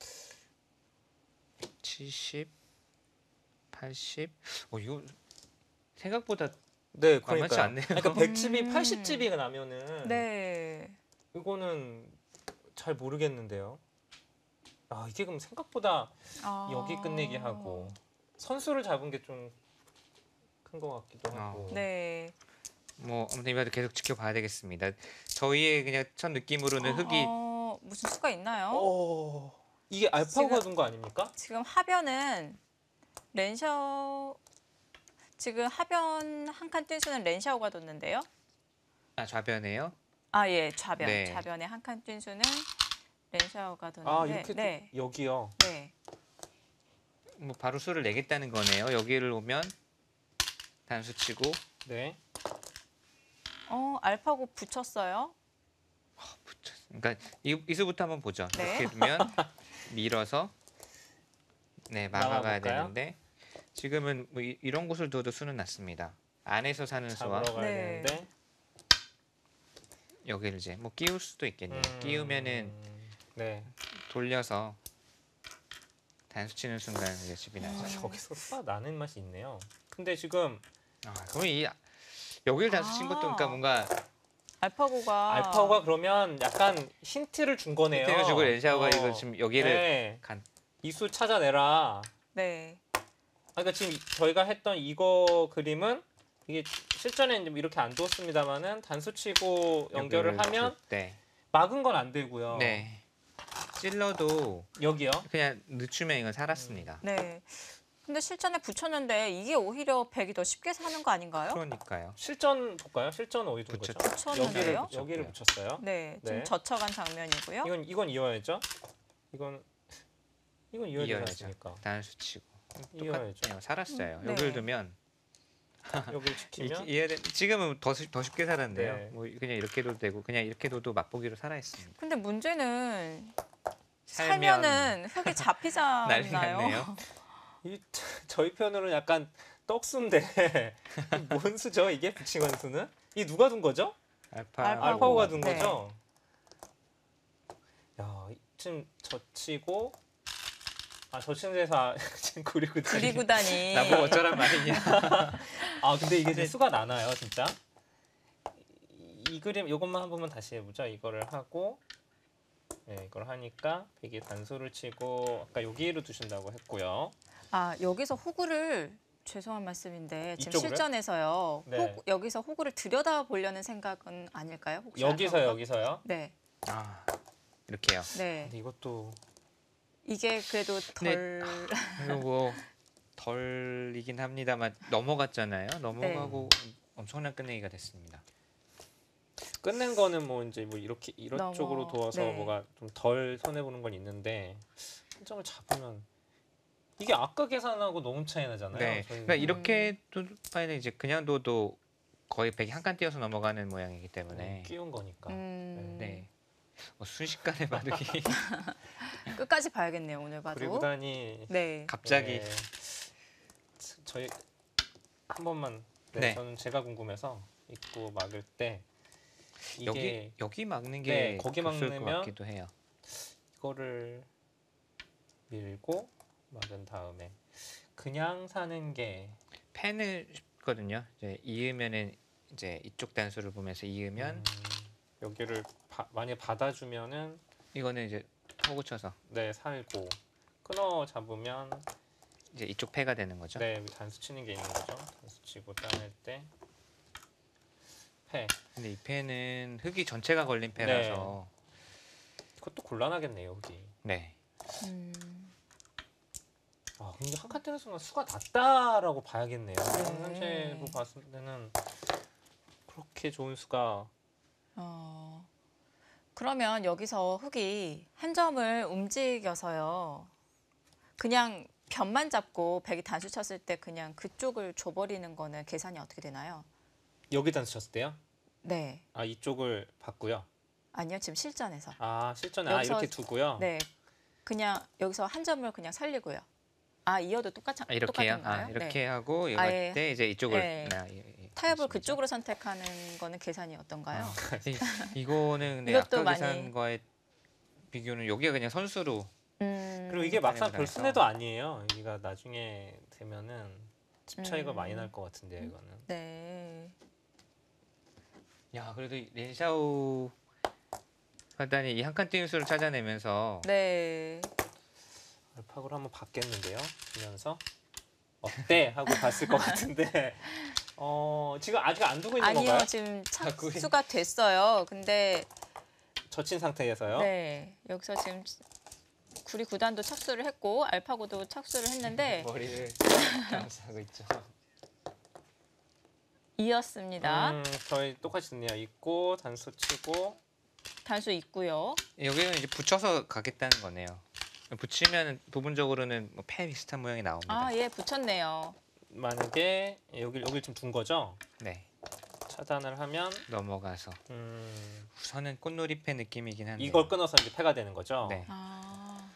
70, 80. 이거 생각보다 네, 만만치 그러니까 않네요. 그러니까 100집이 80집이 나면은 네. 이거는 잘 모르겠는데요. 이게 그럼 생각보다 여기 끝내기 하고 선수를 잡은 게 좀 큰 것 같기도 하고. 네. 뭐 아무튼 이번에도 계속 지켜봐야 되겠습니다. 저희의 그냥 첫 느낌으로는 흙이 무슨 수가 있나요? 이게 알파고가 둔 거 아닙니까? 지금 하변은 렌샤오 지금 하변 한 칸 뛴 수는 렌샤오가 뒀는데요. 좌변에요. 예, 좌변. 네. 좌변에 한 칸 뛴 수는 렌샤오가 뒀는데. 이렇게 네. 여기요. 네. 뭐 바로 수를 내겠다는 거네요. 여기를 오면 단수 치고 네. 알파고 붙였어요. 그러니까 이 수부터 한번 보죠. 네. 이렇게 두면 밀어서 네 막아가야 막아볼까요? 되는데 지금은 뭐 이런 곳을 둬도 수는 났습니다. 안에서 사는 수와 잡으러 가야 네. 되는데. 여기를 이제 뭐 끼울 수도 있겠네요. 끼우면은 네. 돌려서 단수 치는 순간 이제 집이 나죠. 여기서 수가 나는 맛이 있네요. 근데 지금 그러면 여기를 단수 친 것도 그러니까 뭔가 알파고가 그러면 약간 힌트를 준 거네요. 힌트를 주고 렌샤오가 이거 지금 여기를 네. 간 이수 찾아내라. 네. 그러니까 지금 저희가 했던 이거 그림은 이게 실전에 이제 이렇게 안 두었습니다만은 단수 치고 연결을 여기를 하면 네. 막은 건 안 되고요. 네. 찔러도 여기요. 그냥 늦추면 이건 살았습니다. 네. 근데 실전에 붙였는데 이게 오히려 백이 더 쉽게 사는 거 아닌가요? 그러니까요. 실전 볼까요? 실전 어디 둔 거죠? 붙였는데요? 여기를 붙였어요. 네. 좀 네. 젖혀간 장면이고요. 이건 이어야죠. 이건 이어야 되지 이어야죠. 않습니까? 단수 치고 이어야죠. 똑같네요. 살았어요. 네. 여기를 두면 여기를 지키면 지금은 더 쉽게 살았는데요. 네. 뭐 그냥 이렇게 둬도 되고 그냥 이렇게 둬도 맛보기로 살아 있습니다. 근데 문제는 살면 살면은 흙이 난리 잡히잖아요. 났네요. 저희 편으로는 약간 떡수인데 뭔 수죠 이게 붙인 수는? 이 누가 둔 거죠? 알파고가 둔 네. 거죠? 야, 지금 젖히고 젖히는 데서 지금 구리구단이 구리구단이 나보고 어쩌란 말이냐. 근데 이게 이제 수가 나나요 진짜? 이 그림 이것만 한 번만 다시 해보자. 이거를 하고 네, 이걸 하니까 백이 단수를 치고 아까 여기로 두신다고 했고요. 아, 여기서 호구를 죄송한 말씀인데 지금 이쪽으로요? 실전에서요. 네. 여기서 호구를 들여다 보려는 생각은 아닐까요? 혹시 여기서요, 알파고가? 여기서요. 네. 아 이렇게요. 네. 근데 이것도 이게 그래도 덜 이거 뭐 덜이긴 합니다만 넘어갔잖아요. 넘어가고 엄청난 끝내기가 됐습니다. 끝낸 거는 뭐 이제 뭐 이렇게 이런 너무, 쪽으로 두어서 네. 뭐가 좀 덜 손해 보는 건 있는데 한 점을 잡으면 이게 아까 계산하고 너무 차이 나잖아요. 네. 저희 그러니까 이렇게 또 파이는 이제 그냥 둬도 거의 100이 한 칸 띄어서 넘어가는 모양이기 때문에 끼운 거니까. 네. 순식간에 바둑이 끝까지 봐야겠네요. 오늘 봐도. 그리고 다니 네. 갑자기 네. 저희 한 번만 네. 저는 제가 궁금해서 입구 막을 때 이게 여기 막는 게 네, 거기 더 좋을 것 막으면 같기도 해요. 이거를 밀고 막은 다음에 그냥 사는 게 펜을 씹거든요. 이제 이으면은 이제 이쪽 단수를 보면서 이으면 여기를 만약 받아주면은 이거는 이제 호구 쳐서 네 살고 끊어 잡으면 이제 이쪽 패가 되는 거죠. 네 여기 단수 치는 게 있는 거죠. 단수 치고 따낼 때 패. 근데 이 패는 흙이 전체가 걸린 패라서 그것도 곤란하겠네요 여기. 네. 아 근데 한 칸 뜨는 순간 수가 낮다라고 봐야겠네요. 네. 현재로 봤을 때는 그렇게 좋은 수가 그러면 여기서 흙이 한 점을 움직여서요. 그냥 변만 잡고 백이 단수 쳤을 때 그냥 그쪽을 줘버리는 거는 계산이 어떻게 되나요? 여기 단수 쳤을 때요? 네. 아 이쪽을 받고요. 아니요. 지금 실전에서. 아 실전에 여기서- 이렇게 두고요. 네. 그냥 여기서 한 점을 그냥 살리고요. 아, 이어도 이렇게요. 똑같은가요? 이렇게 네. 하고 이거 아예- 할 때 이제 이쪽을 네. 타협을 그쪽으로 선택하는 거는 계산이 어떤가요? 이거는 근데 이것도 아까 많이- 계산과의 비교는 여기가 그냥 선수로 그리고 이게 막상 별 그래서- 순해도 아니에요. 여기가 나중에 되면은 집 차이가 많이 날 것 같은데요, 이거는. 네. 야 그래도 렌샤오 하다니 이 한 칸 띄는 수를 찾아내면서 네. 알파고를 한번 받겠는데요. 보면서 어때 하고 봤을 것 같은데 지금 아직 안 두고 있는 아니요. 건가요? 지금 자꾸 착수가 됐어요. 근데 젖힌 상태에서요. 네. 여기서 지금 구리 9단도 착수를 했고 알파고도 착수를 했는데 머리를 감싸고 있죠. 이었습니다. 저희 똑같이 듣네요. 있고 단수 치고 단수 있고요. 여기는 이제 붙여서 가겠다는 거네요. 붙이면 부분적으로는 뭐패 비슷한 모양이 나옵니다. 아, 예, 붙였네요. 만약에 여길 좀 둔 거죠. 네, 차단을 하면 넘어가서 우선은 꽃놀이 패 느낌이긴 한데 이걸 끊어서 이제 패가 되는 거죠. 네. 아,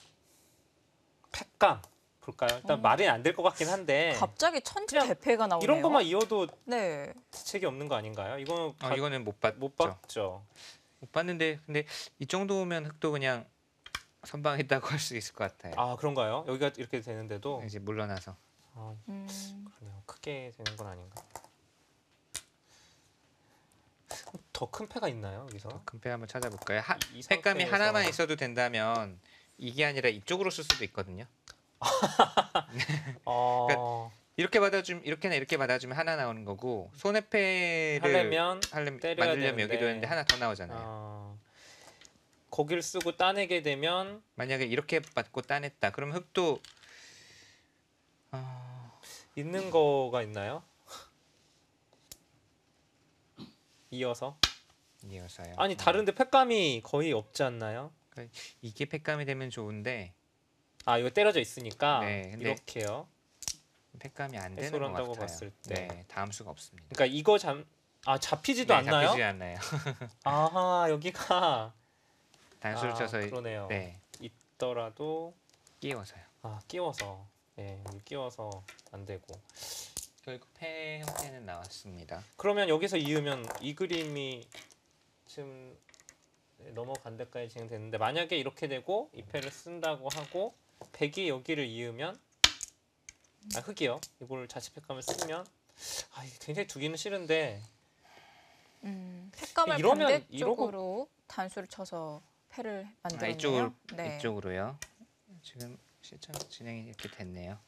패감 볼까요? 일단 말이 안 될 것 같긴 한데 갑자기 천재 그냥 대패가 나오네요. 이런 것만 이어도 네. 책이 없는 거 아닌가요? 이거는 이거는 못 봤죠. 못 봤죠. 못 봤는데 근데 이 정도면 흙도 그냥 선방했다고 할 수 있을 것 같아요. 아 그런가요? 여기가 이렇게 되는데도 이제 물러나서 그러네요. 크게 되는 건 아닌가. 더 큰 패가 있나요 여기서? 큰 패 한번 찾아볼까요? 이 색감이 상태에서- 하나만 있어도 된다면 이게 아니라 이쪽으로 쓸 수도 있거든요. 이렇게 받아주면 이렇게나 이렇게 받아주면 하나 나오는 거고 손해패를 하려면 때려야 만들려면 되는데. 여기도 있는데 하나 더 나오잖아요. 거기를 쓰고 따내게 되면 만약에 이렇게 받고 따냈다. 그럼 흙도 있는 거가 있나요? 이어서? 이어서요. 아니 다른데 패감이 거의 없지 않나요? 이게 패감이 되면 좋은데 아 이거 때려져 있으니까 네, 근데 이렇게요. 패감이 안 되는 해소를 것 한다고 같아요. 봤을 때. 네, 다음 수가 없습니다. 그러니까 이거 잡히지도 네, 않나요? 잡히지 않나요. 아하 여기가 단수를 쳐서 그러네요. 네, 있더라도 끼워서요. 끼워서 여기 끼워서 안 되고 결국 패 형태는 나왔습니다. 그러면 여기서 이으면 이 그림이 지금 넘어간 데까지 진행됐는데 만약에 이렇게 되고 이 패를 쓴다고 하고 백이 여기를 이으면 흙이요. 이걸 자치패감을 쓰면 이게 굉장히 두기는 싫은데 패감을 이러면 반대쪽으로 단수를 쳐서 패를 아, 만들었네요. 네. 이쪽으로요. 지금 실전 진행이 이렇게 됐네요.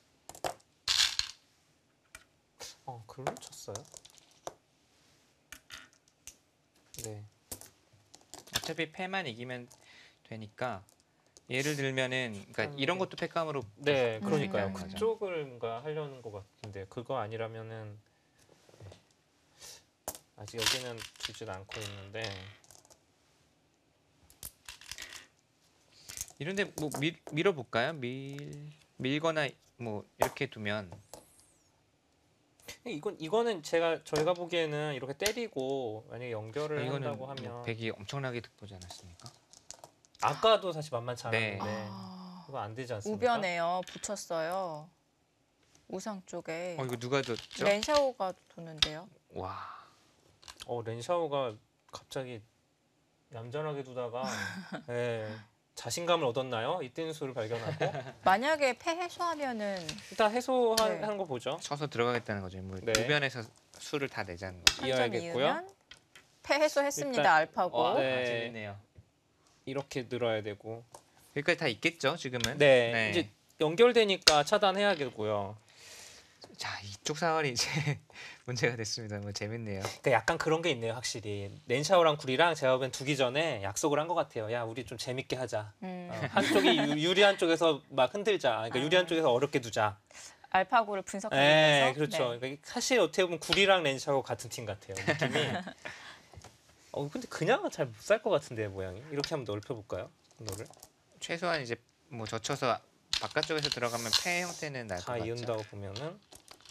글로 쳤어요? 네. 어차피 패만 이기면 되니까 예를 들면은 그러니까 네. 이런 것도 패감으로 네, 그러니까요. 음. 그쪽을 뭔가 하려는 것 같은데 그거 아니라면은 아직 여기는 주질 않고 있는데 이런데 뭐 밀어볼까요? 밀거나 뭐 이렇게 두면 이거는 저희가 보기에는 이렇게 때리고 만약에 연결을 이거는 한다고 뭐 하면 백이 엄청나게 득보지 않았습니까? 아까도 사실 만만치 네. 않았는데 아, 그거 안 되지 않습니까? 우변에요. 붙였어요. 우상 쪽에. 이거 누가 줬죠? 렌샤오가 도는데요. 와. 렌샤오가 갑자기 얌전하게 두다가 예, 자신감을 얻었나요? 이뜬 수를 발견하고 만약에 패 해소하면은 일단 해소하는 네. 거 보죠. 쳐서 들어가겠다는 거죠. 뭐 네. 우변에서 수를 다 내자는 거죠. 한 점 이어야겠고요. 이으면 패 해소했습니다. 일단- 알파고. 와, 네. 재밌네요. 이렇게 늘어야 되고 여기까지 다 있겠죠, 지금은? 네, 이제 연결되니까 차단해야겠고요. 자, 이쪽 상황이 이제 문제가 됐습니다. 뭐 재밌네요. 그러니까 약간 그런 게 있네요, 확실히. 렌샤오랑 구리랑 제가 보기엔 두기 전에 약속을 한 것 같아요. 야, 우리 좀 재밌게 하자. 한쪽이 유리한 쪽에서 막 흔들자. 그러니까 유리한 쪽에서 어렵게 두자. 알파고를 분석하기 네, 위해서. 그렇죠. 네. 그러니까 사실 어떻게 보면 구리랑 렌샤오 같은 팀 같아요, 느낌이. 근데 그냥은 잘 못 살 것 같은데 모양이. 이렇게 한번 넓혀볼까요, 너를? 최소한 이제 뭐 젖혀서 바깥쪽에서 들어가면 패 형태는 날 것 다 같죠. 이은다고 보면은.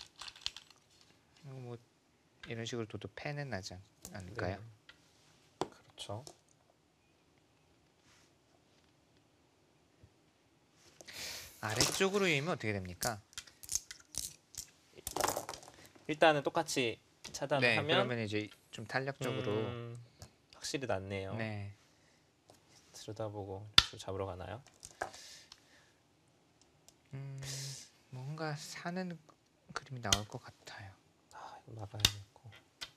뭐 이런 식으로 둬도 패는 나지 않을까요? 네. 그렇죠. 아래쪽으로 이으면 어떻게 됩니까? 일단은 똑같이 차단을 네, 하면 그러면 이제 좀 탄력적으로 확실히 낫네요. 네. 들여다보고 좀 잡으러 가나요? 뭔가 사는 그림이 나올 것 같아요. 이거 막아야겠고.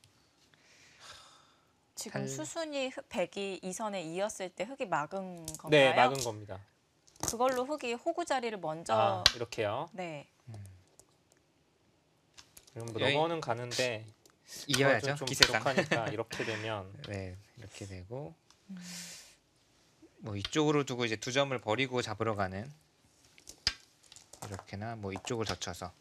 지금 달- 수순이 백이 이선에 이었을 때 흙이 막은 건가요? 네, 막은 겁니다. 그걸로 흙이 호구 자리를 먼저. 이렇게요. 네. 이건 뭐 여기- 넘어는 가는데 이어야죠. 좀 기세상. 부족하니까 이렇게 되면 네, 이렇게 되고 뭐 이쪽으로 두고 이제 두 점을 버리고 잡으러 가는 이렇게나 뭐 이쪽을 젖혀서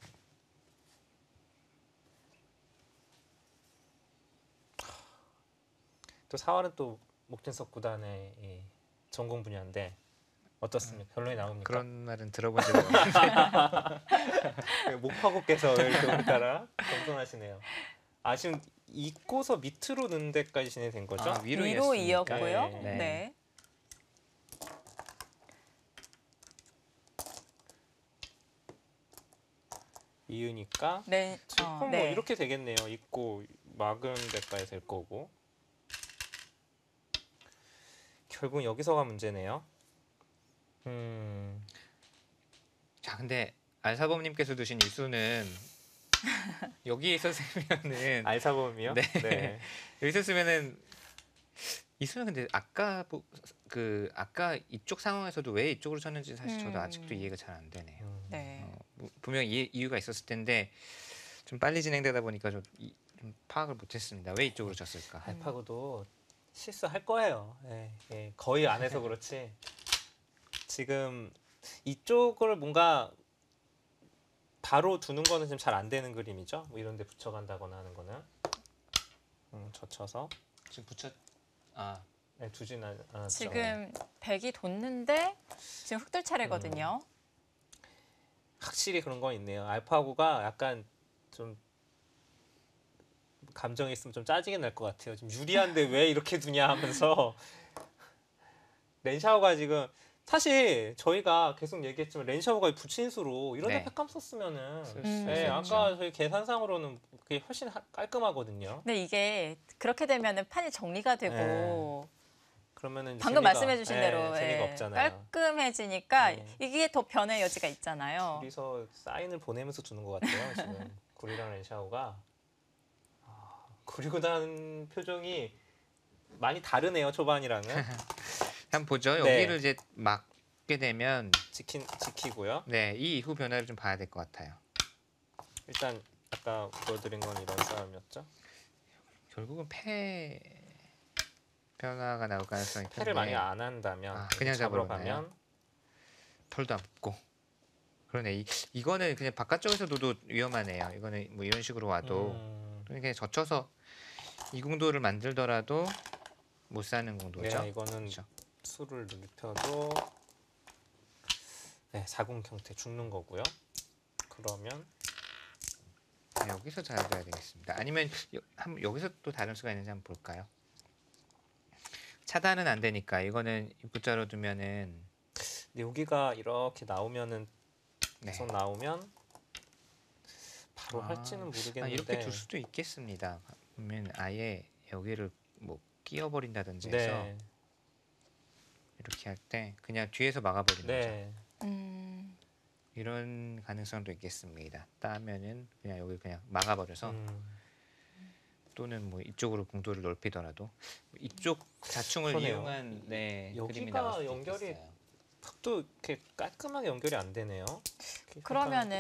또 4월은 또 목진석 구단의 이 전공 분야인데 어떻습니까? 결론이 나옵니까? 그런 말은 들어본 적이 없는데 목파고께서 이렇게 오늘따라 겸손하시네요. 지금 잇고서 밑으로 넣는 데까지 진행된 거죠? 위로 위로 이었으니까. 이었고요. 네. 네. 이으니까 네. 지금 뭐 네. 이렇게 되겠네요. 잇고 막은 데까지 될 거고 결국 여기서가 문제네요. 자, 근데 알사범님께서 두신 이 수는 여기에 있었으면은 알사범이요? 네. 여기 있었으면은 이 수는 근데 아까 아까 이쪽 상황에서도 왜 이쪽으로 쳤는지 사실 저도 아직도 이해가 잘 안 되네요. 네. 분명 이유가 있었을 텐데 좀 빨리 진행되다 보니까 좀 파악을 못했습니다. 왜 이쪽으로 쳤을까? 알파고도 실수할 거예요. 예, 거의 안 해서 그렇지. 지금 이쪽을 뭔가 바로 두는 거는 지금 잘 안 되는 그림이죠. 뭐 이런 데 붙여간다거나 하는 거는 젖혀서 지금 네, 두진 않았죠. 지금 백이 돋는데 지금 흙들 차례거든요. 확실히 그런 건 있네요. 알파고가 약간 좀 감정이 있으면 좀 짜증이 날 것 같아요. 지금 유리한데 왜 이렇게 두냐 하면서 렌샤오가 지금 사실 저희가 계속 얘기했지만 렌샤오가 부친수로 이런 데 네. 팩감 썼으면은 쓸 수 네, 있죠. 아까 저희 계산상으로는 그게 훨씬 깔끔하거든요. 근데 이게 그렇게 되면은 판이 정리가 되고 그러면은 이제 방금 재미가- 말씀해주신 네, 대로 재미가 예, 없잖아요. 깔끔해지니까 네. 이게 더 변의 여지가 있잖아요. 둘이서 사인을 보내면서 두는 것 같아요. 지금 구리랑 렌샤오가 그리고 난 표정이 많이 다르네요. 초반이랑은. 한번 보죠. 네. 여기를 이제 막게 되면 지키고요. 네, 이 이후 변화를 좀 봐야 될 것 같아요. 일단 아까 보여드린 건 이런 싸움이었죠. 결국은 패 변화가 나올 가능성이 큰데 패를 많이 안 한다면 그냥 잡으러 잡으러 가면 털도 안 붙고 그러네. 이거는 그냥 바깥쪽에서 둬도 위험하네요. 이거는 뭐 이런 식으로 와도 그냥 젖혀서 이 공도를 만들더라도 못 사는 공도죠. 네, 이거는 그렇죠. 수를 눕혀도 네, 자궁 형태 죽는 거고요. 그러면 네, 여기서 잘 돼야 되겠습니다. 아니면 여기서 또 다른 수가 있는지 한번 볼까요? 차단은 안 되니까 이거는 입구자로 두면은 근데 여기가 이렇게 나오면은 네. 계속 나오면 바로 할지는 모르겠는데 이렇게 둘 수도 있겠습니다. 그러면 아예 여기를 뭐 끼워버린다든지 해서 네, 이렇게 할 때 그냥 뒤에서 막아버리는 거죠. 네. 이런 가능성도 있겠습니다. 따면은 그냥 여기 그냥 막아버려서 또는 뭐 이쪽으로 공도를 넓히더라도 이쪽 자충을 그러네요. 이용한 그림이 여기가 나올 수도 연결이 있겠어요. 또 이렇게 깔끔하게 연결이 안 되네요. 그러면은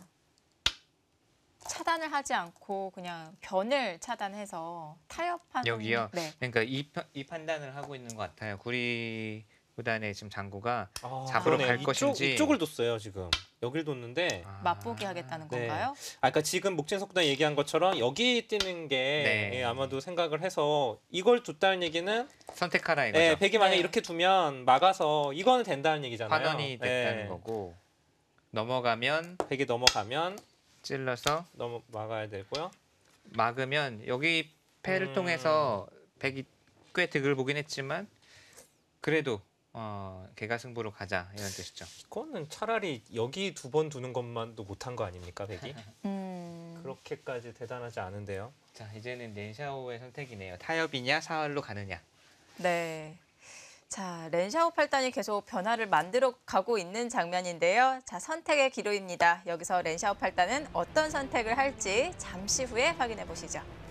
차단을 하지 않고 그냥 변을 차단해서 타협하는 여기요? 네. 그러니까 이 판단을 하고 있는 것 같아요. 구리 구단의 지금 장구가 아, 잡으러 그러네. 갈 것인지 이쪽을 뒀어요 지금. 여길 뒀는데 맛보기 하겠다는 네. 건가요? 그러니까 지금 목진석 구단 얘기한 것처럼 여기 뛰는 게 네. 예, 아마도 생각을 해서 이걸 뒀다는 얘기는 선택하라 이거죠. 예, 백이 만약 네. 이렇게 두면 막아서 이거는 된다는 얘기잖아요. 환원이 됐다는 예, 거고 넘어가면 백이 넘어가면 찔러서 막아야 되고요. 막으면 여기 패를 통해서 백이 꽤 득을 보긴 했지만 그래도 개가 승부로 가자 이런 뜻이죠. 이거는 차라리 여기 두 번 두는 것만도 못한 거 아닙니까, 백이? 그렇게까지 대단하지 않은데요. 자 이제는 렌샤오의 선택이네요. 타협이냐 사활로 가느냐. 네. 자, 렌샤오 팔단이 계속 변화를 만들어 가고 있는 장면인데요. 자, 선택의 기로입니다. 여기서 렌샤오 팔단은 어떤 선택을 할지 잠시 후에 확인해 보시죠.